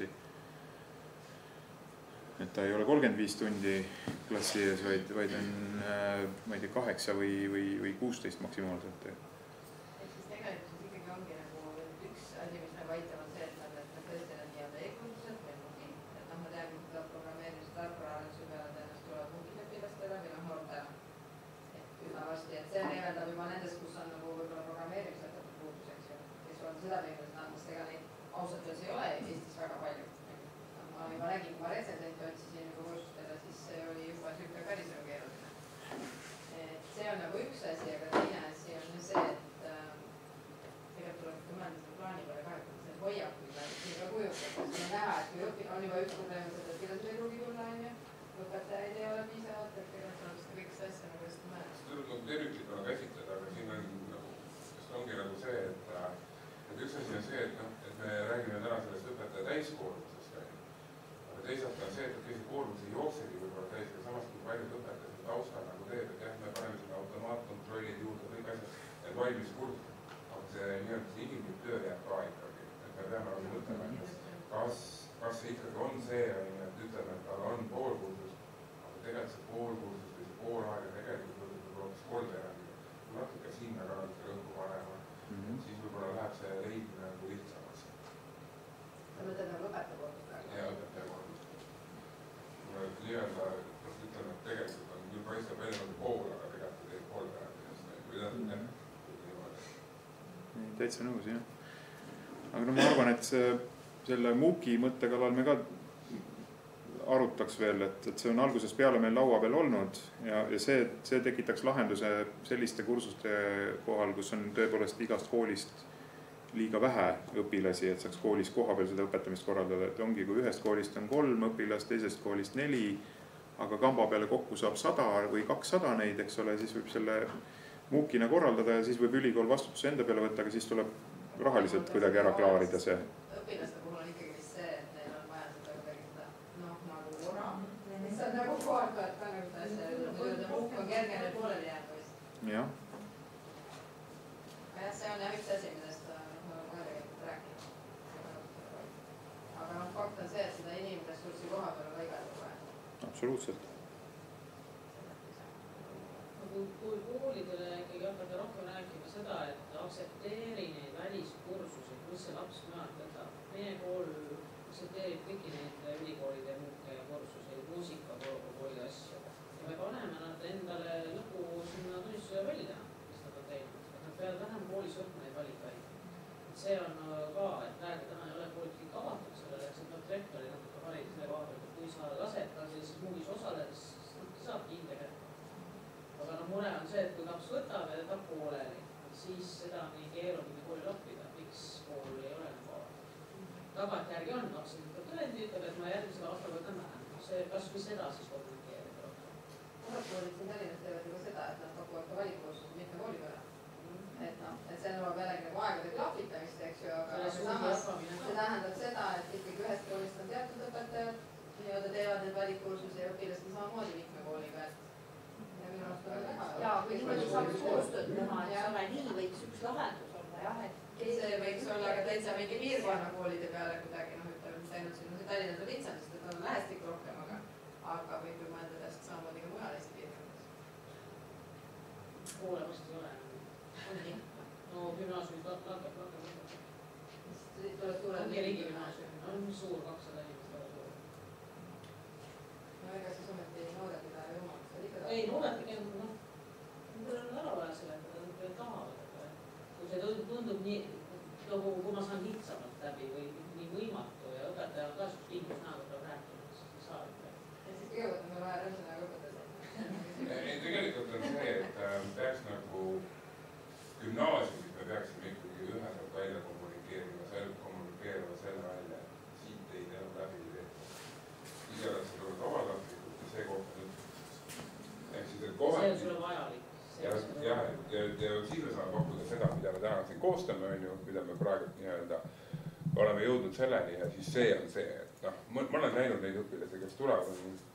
Et ta ei ole kolmkümmend viis tundi klassi ees, vaid, vaid on, ma ei tea, kaheksa või, või, või kuusteist maksimaalselt. Et siis tegelikult ikkagi ongi nagu üks asi, mis nagu aitab on see, et nad tõesti on nii-öelda e-kursused või mugi. Et noh, ma tean, kui tuleb programmeerimise tarkvaraarenduse peale, tõenäoliselt tulevad mugid õpilastele või noh, noortele. Et üsna varsti, et see leevendab juba nendest, kus on nagu võib-olla programmeerimisõpetajate puudus, eks ju. Kes on seda võimalust andmas, ega neid ausalt öeldes ei ole Eestis väga palju. Ma juba nägin, kui ma resendenti otsisin juba kursustele, siis see oli juba niisugune päris nagu keeruline. Et see on nagu üks asi, aga teine asi on see, et tegelikult tuleb mõelda selle plaani peale ka, et see hoiakuid siin ka kujutab. Siin on näha, et kui õpi, on juba üks probleem, et õpilased ei pruugi tulla, on ju. Õpetajaid ei ole piisavalt, et tegelikult on seda kõik seda asja nagu hästi mõelda. Seda tuleb terviklikuna käsitleda, aga siin on nagu, sest ongi nagu see, et, et üks asi on see, et, no, et me räägime täna sellest õpetaja täiskoormusest. Teisalt on see, et see koormus ei jooksegi võib-olla täis, ja samas kui paljud õpetajad taustal nagu teeb, et jah, me paneme sinna automaatkontrollid juurde, kõik asjad, et valmis kursus. Aga see nii-öelda see inimlik töö jääb ka ikkagi. Et me peame nagu mõtlema, et kas, kas see ikkagi on see, et ütleme, et tal on pool kursus, aga tegelikult see pool kursus või see pool aega tegelikult võib-olla hoopis kolmveerandi. Kui natuke sinna ka natuke rõhku panema, siis võib-olla läheb see leidmine nagu lihtsamaks. sa mõtled nagu õpetaja poolt praegu? ja õpetaja poolt. nii-öelda, ütleme, et tegelikult on küll paistab välja nagu pool, aga tegelikult ei pool tähendab. või tähendab, täitsa nõus, jah. aga no ma arvan, et see, selle MOOC-i mõtte kallal me ka arutaks veel, et, et see on algusest peale meil laua peal olnud ja, ja see, see tekitaks lahenduse selliste kursuste kohal, kus on tõepoolest igast koolist liiga vähe õpilasi, et saaks koolis kohapeal seda õpetamist korraldada, et ongi, kui ühest koolist on kolm õpilast, teisest koolist neli, aga kamba peale kokku saab sada või kakssada neid, eks ole, siis võib selle MOOC-ina korraldada ja siis võib ülikool vastutuse enda peale võtta, aga siis tuleb rahaliselt kuidagi ära klaarida see. Õpilaste puhul on ikkagi vist see, et neil on vaja seda kuidagi seda, noh, nagu ora. See on nagu kohapealt ka nagu ta asja, MOOC on kergene pooleli jäänud vist. jah. jah, see on jah üks asi, millest ma olen ka tegelikult rääkinud. aga noh, fakt on see, et seda inimressurssi koha peal on ka igal juhul vaja. Absoluutselt. kui koolidele ikkagi hakata rohkem rääkima seda, et aktsepteeri neid väliskursusi, mis see laps mujalt võtab. meie kool aktsepteerib kõiki neid ülikoolide muuke kursuseid, muusikakooli asju. ja me paneme nad endale lõpu sinna tunnistuse välja, mis nad on teinud. Nad peavad vähem koolis võtma neid valikaid. see on ka, et praegu täna ei ole koolid kõik avatud sellele, et nad rektori natuke harida selle koha pealt, et kui sa lased ka sellises muugis osaledes, siis saabki hinde kätte. aga no mure on see, et kui laps võtab ja tahab pooleli, siis seda on nii keeruline kooli lappida, miks kool ei ole nagu avatud. Tagantjärgi on, laps ütleb tõendi, ütleb, et ma järgmisel aastal võtan vähem. see, kas või seda siis kommunikeerida rohkem. Osad koolid siin Tallinnas teevad juba seda, et nad pakuvad ka valikukursusi mitme kooli peale. et noh, et see nõuab jällegi nagu aegade klahvitamist, eks ju, aga samas see tähendab seda, et ikkagi ühest koolist on teatud õpetajad, nii-öelda teevad need valikkursusi ja õpilased samamoodi mitme kooli peal. ja kui niimoodi saaks koostööd teha, et ole nii võiks üks lahendus olla, jah, et see võiks olla ka täitsa mingi piirkonna koolide peale kuidagi, noh, ütleme, mis ainult siin, see Tallinnas on lihtsam, sest et on lähestikku rohkem, aga aga võib ju mõelda täpselt samamoodi ka mujal Eesti piirkondades. Koole vast ei ole. no gümnaasiumid langeb, langeb, langeb. tuleb suured ongi riigigümnaasium, on suur kakssada inimest väga suur. no ega siis ometi noored ei taha ju omalt. ei, noored tegelikult, noh, mul on ära vaja seletada, nad veel tahavad. kui see tundub nii, nagu kui ma saan lihtsamalt läbi või nii võimatu ja õpetaja on ka siis pingus näoga peab rääkima, siis ei saa ütle. ja siis kõigepealt on meil vaja rõõmsõnaga õpetada. ei, tegelikult on see, et peaks nagu gümnaasiumis me peaksime ikkagi üheselt välja kommunikeerima, kommunikeerima selle välja, et siit ei tea läbi ei tee. igatahes see tuleb vabatahtlikult ja see koht on ehk siis, et kohati... see on sulle vajalik. Ja, ja, ja, ja siis me saame pakkuda seda, mida me täna siin koostame, on ju, mida me praegu nii-öelda oleme jõudnud selleni ja siis see on see, et noh, ma, ma olen näinud neid õpilasi, kes tulevad,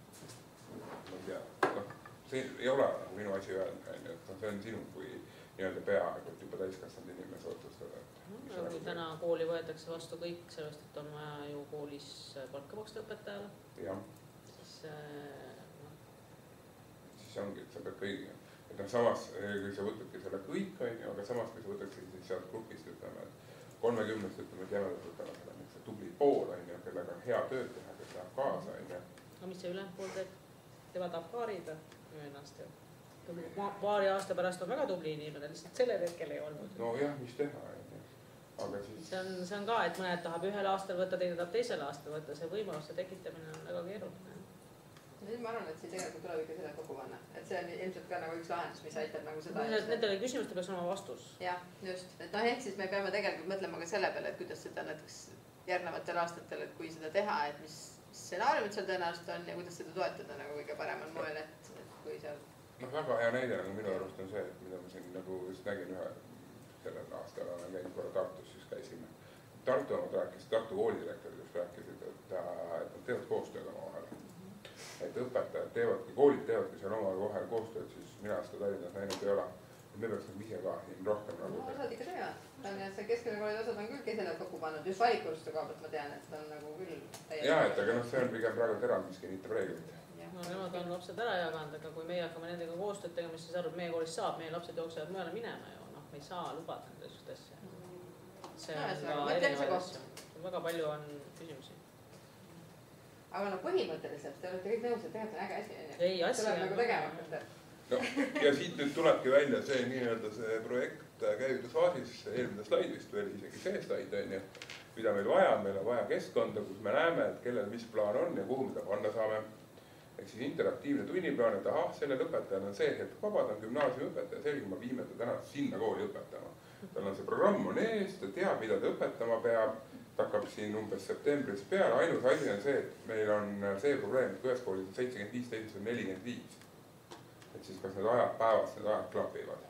ma ei tea, noh, see ei ole nagu minu asi öelda, on ju, et noh, see on sinu kui nii-öelda peaaegu juba täiskasvanud inimese otsustada. No, kui täna kooli võetakse vastu kõik sellest, et on vaja ju koolis palka maksta õpetajale, siis no. siis ongi, et sa pead kõigi, et noh, samas, kui sa võtadki selle kõik, on ju, aga samas, kui sa võtaksid siis sealt grupist, ütleme, et kolmekümnest, ütleme, et jämedalt võtame selle niisuguse tubli pool, on ju, kellega on hea tööd teha, kes läheb kaasa, on ju. No mis see ülejäänud pool teeb? Tema tahab kaarida ennast ju. Paari aasta pärast on väga tubli inimene, lihtsalt sellel hetkel ei olnud. No jah, mis teha, on ju. Aga siis... See on, see on ka, et mõned tahab ühel aastal võtta, teine tahab teisel aastal võtta, see võimaluste tekitamine on väga keeruline. Siis ma arvan, et siin tegelikult tuleb ikka seda kokku panna, et see on ilmselt ka nagu üks lahendus, mis aitab nagu seda. Nendele küsimuste peaks olema vastus. jah, just, et noh, ehk siis me peame tegelikult mõtlema ka selle peale, et kuidas seda näiteks järgnevatel aastatel, et kui seda teha, et mis stsenaariumid seal tõenäoliselt on ja kuidas seda toetada nagu kõige paremal moel, et, et kui seal. noh, väga hea näide nagu minu arust on see, et mida ma siin nagu just nägin ühe sellel aastal olen käinud korra Tartus, siis käisime. Tartu omad rääkisid, Tartu koolidirektorid just rääkisid, et, et nad teevad koostööd oma vahel. Et õpetajad teevadki, koolid teevadki seal oma vahel koostööd, siis mina seda Tallinnas näinud ei ole. Me peaks nagu ise ka siin rohkem nagu... No, osad ikka teevad. See keskele koolid osad on küll keseled kokku pannud, just valikursuste koha pealt ma tean, et on nagu küll täiesti... Jaa, et aga noh, see on pigem praegu terand, mis kinnitab reeglit. No nemad on lapsed ära jaganud, aga kui meie hakkame nendega koostööd tegema, siis arvab, meie koolist saab, meie lapsed jooksevad mujale minema ju, noh, me ei saa lubada nende sust asja. See on ka erinevad asju. väga palju on küsimusi. aga no põhimõtteliselt te olete kõik nõus, et tegelikult on äge asi, on ju? ei, asi tuleb nagu tegema hakata. no ja siit nüüd tulebki välja see nii-öelda see projekt käivitusfaasis, eelmine slaid vist veel isegi see slaid on ju, mida meil vaja on, meil on vaja keskkonda, kus me näeme, et kellel mis plaan on ja kuhu me ta panna saame. Ehk siis interaktiivne tunniplaan, et ahah, sellel õpetajal on see hetk vabad, on gümnaasiumiõpetaja, selge, ma viime ta täna sinna kooli õpetama. Tal on see programm on ees, ta teab, mida ta õpetama peab, ta hakkab siin umbes septembris peale, ainus asi on see, et meil on see probleem, et ühes koolis on seitsekümmend viis, teises on nelikümmend viis. Et siis kas need ajad päevast, need ajad klapivad.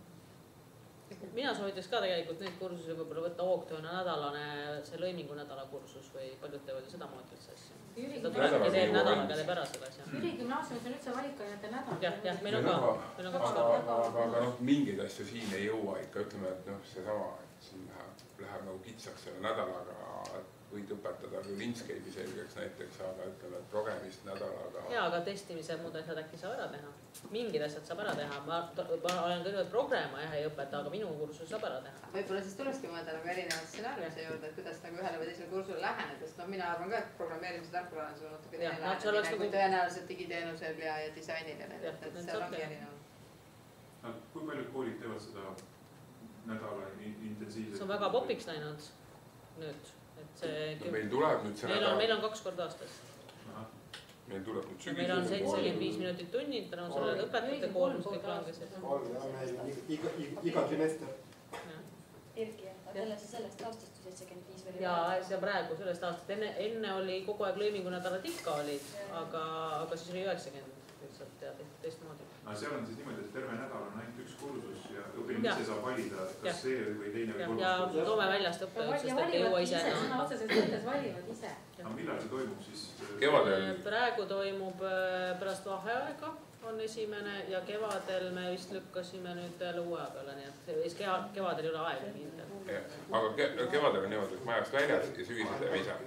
Mina soovitaks ka tegelikult neid kursusi võib-olla võtta hoogtööna nädalane, see lõimingu nädala kursus või paljud teevad ju seda moodi üldse asja. Seda tulebki teed nädalaga teeb ära selle asja. Jüri gümnaasiumis on üldse valikainete nädal. Jah, jah, meil on ka. Meil on kaks aga, aga, aga noh, mingeid asju siin ei jõua ikka, ütleme, et noh, see sama, et siin läheb, läheb nagu kitsaks selle nädalaga, võid õpetada küll Inkscape'i selgeks näiteks, aga ütleme, et progemist nädalaga. Ja, aga testimise muud asjad äkki saab ära teha. Mingid asjad saab ära teha. Ma, ma olen küll programa jah ei õpeta, aga minu kursus saab ära teha. Võib-olla siis tulekski mõelda nagu erinevad stsenaariumisse juurde, et kuidas nagu ühele või teisele kursule läheneda, sest no mina arvan ka, et programmeerimise tarkvara on sul natuke teine lähenemine kui tõenäoliselt digiteenusel ja, ja disainil ja need, et seal ongi erinevad. Kui paljud koolid teevad seda nädala intensiivselt? See on väga popiks läinud nüüd. Et see, no meil tuleb nüüd see meil on, meil on kaks korda aastas. Meil tuleb nüüd sügisel. Meil on seitsekümmend viis minutit tunnid, tänu sellele õpetajate koolmus kõik langesid. Iga, iga trimester. Erki, aga jälle see sellest aastast seitsekümmend viis või? Ja see praegu sellest aastast. Enne, enne oli kogu aeg lõimingu nädalad ikka olid, aga, aga siis oli üheksakümmend lihtsalt ja teistmoodi. No seal on siis niimoodi, et terve nädal on ainult üks kursus ja õpilane ise saab valida, kas ja. See või teine või kolmas kursus. Ja toome väljast õppejõud, sest et ei jõua ise. Sõna otseses mõttes valivad ise. Aga millal see toimub siis? Kevadel. Praegu toimub pärast vaheaega on esimene ja kevadel me vist lükkasime nüüd uue peale, nii et kevadel ei ole aega kindel. Aga kevadel on niimoodi, et majast väljas ja sügisel teeme ise.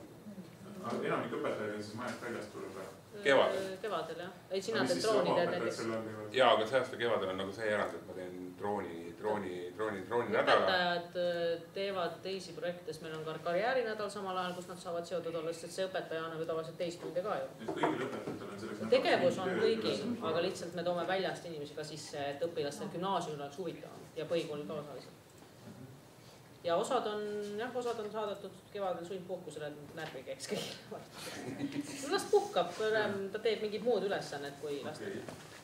Enamik õpetajaid on siis majast väljast tuleb ära? Kevadel. Kevadel, jah. Ei, sina teed drooni teed näiteks. Jaa, aga see aasta kevadel on nagu see erand, et ma teen drooni, drooni, drooni, drooni nädala. Õpetajad teevad teisi projekte, sest meil on ka karjäärinädal samal ajal, kus nad saavad seotud olla, sest see õpetaja on nagu tavaliselt teist tunde ka ju. Kõigil õpetajatel on selleks tegevus on kõigil, aga lihtsalt me toome väljast inimesi ka sisse, et õpilastel gümnaasiumil oleks huvitavam ja põhikoolil ka osaliselt. Ja osad on, jah, osad on saadetud kevadel sundpuhkusele, et närvi käiks kõik. Las puhkab, ta teeb mingid muud ülesannet kui lastel.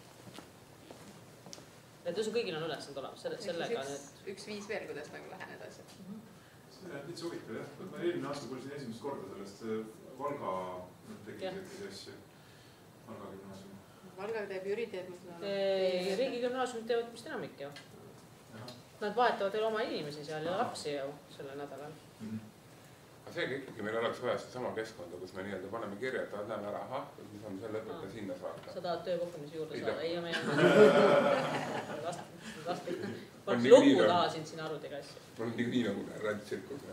Et tõsu kõigil on ülesand olemas, sellega nüüd. Üks viis veel, kuidas nagu läheneda asjad. See on täitsa huvitav, jah. Ma eelmine aasta kuulsin esimest korda sellest Valga tegi sellise asju. Valga gümnaasium. Valga teeb, Jüri teeb. Riigi gümnaasiumid teevad vist enamik ju. Nad vahetavad veel oma inimesi seal ja lapsi ju selle nädalal. Aga seega ikkagi meil oleks vaja seda sama keskkonda, kus me nii-öelda paneme kirja, et tahad näeme ära, ahah, me saame selle õpetaja sinna saata. Sa tahad töökohtumisi juurde saada? Ei, me ei lasti. Paneks lugu taha sind siin arvutiga asju. Mul on nii nagu rändtsirkus.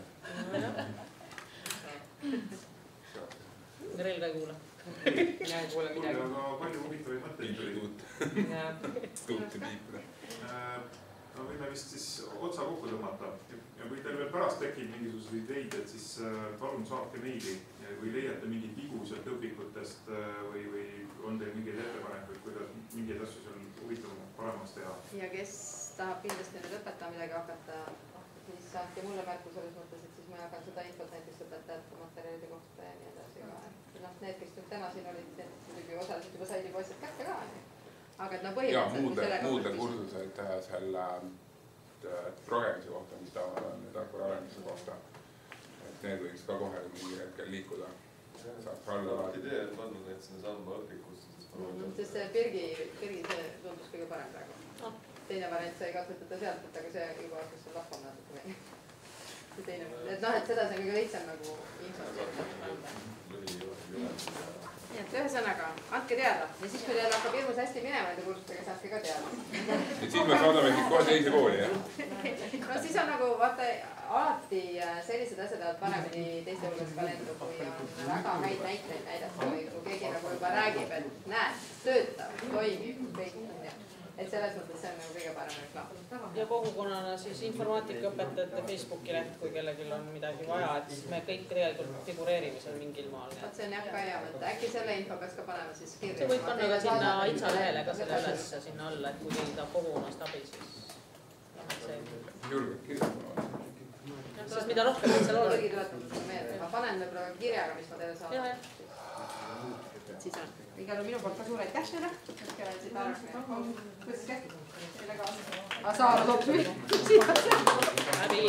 Reel ka ei kuule. Ja ei kuule midagi. Aga palju huvitavaid mõtteid tuli. Tuuti piipida. No võime vist siis otsa kokku tõmmata ja kui teil veel pärast tekib mingisugused ideid, et siis palun saatke meili või leiate mingeid vigu sealt õpikutest või, või on teil mingeid ettepanekuid, kuidas mingeid asju seal huvitavamalt paremaks teha. Ja kes tahab kindlasti nüüd õpetama midagi hakata, siis saatke mulle märku selles mõttes, et siis ma jagan seda infot näiteks õpetajate materjalide kohta ja nii edasi. No, need, kes nüüd täna siin olid, need osaliselt juba said juba asjad kätte ka. Aga et no põhimõtteliselt ja muude kursused selle progemise kohta, mis tavaline tarkvara arenduse kohta. Et need võiks ka kohe mingi hetkel liikuda. Saab idee on pannud neid sinna samba õpikusse. Sest see Birgi, Birgi see tundus kõige parem praegu. Teine variant sai katsetada sealt, et aga see juba hakkas seal lahvama natuke meil. See teine, et noh, et seda see on kõige lihtsam nagu infot. Nii et ühesõnaga, andke teada ja siis, kui teil hakkab hirmus hästi minema nende kursustega, saatke ka teada. Et siis me saadame kõik kohe teise kooli, jah? No siis on nagu, vaata, alati sellised asjad oled paremini teiste hulgas ka lendu, kui on väga häid näiteid näidata või kui keegi nagu juba räägib, et näed, töötab, toimib, kõik. et selles mõttes see on nagu kõige parem reklaam. ja kogukonnana siis informaatikaõpetajate Facebooki leht, kui kellelgi on midagi vaja, et siis me kõik tegelikult figureerime seal mingil maal. Vot see on jah ka hea mõte, äkki selle info peaks ka panema siis kirja. See võib panna ka sinna Aitsa lehele ka selle üles sinna alla, et kui keegi tahab kogukonnast abi, siis julged kirjutama. Sest mida rohkem võid seal olla. Ma panen võib-olla kirjaga, mis ma teile saan. Siis on. Igal on minu poolt ka suur aitäh teile. Kelle siit arvaks. Võtske. Selle kaasa. Aga Saara toob siin. Läbi.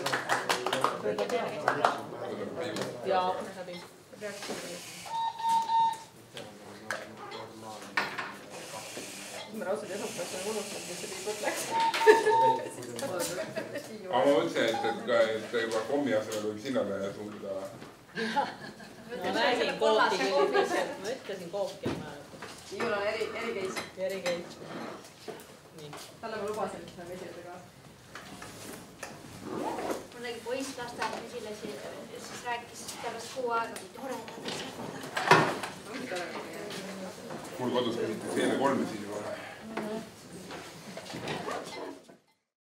Ja, läbi. Ma raudselt esmaspäevast olen unustanud, mis see piibot läks. Aga ma mõtlesin, et juba kommi asemel võib sinnale suunda. Ma räägin koopki, ma ütlesin koopki. Juul on eri, eri keis. Eri keis. Talle ma lubasin, et ma vesile ka. Mul nägi poiss lasteaed esile, siis rääkis pärast kuu aega, kui tore. Mul kodus käsitleti seele kolme siis.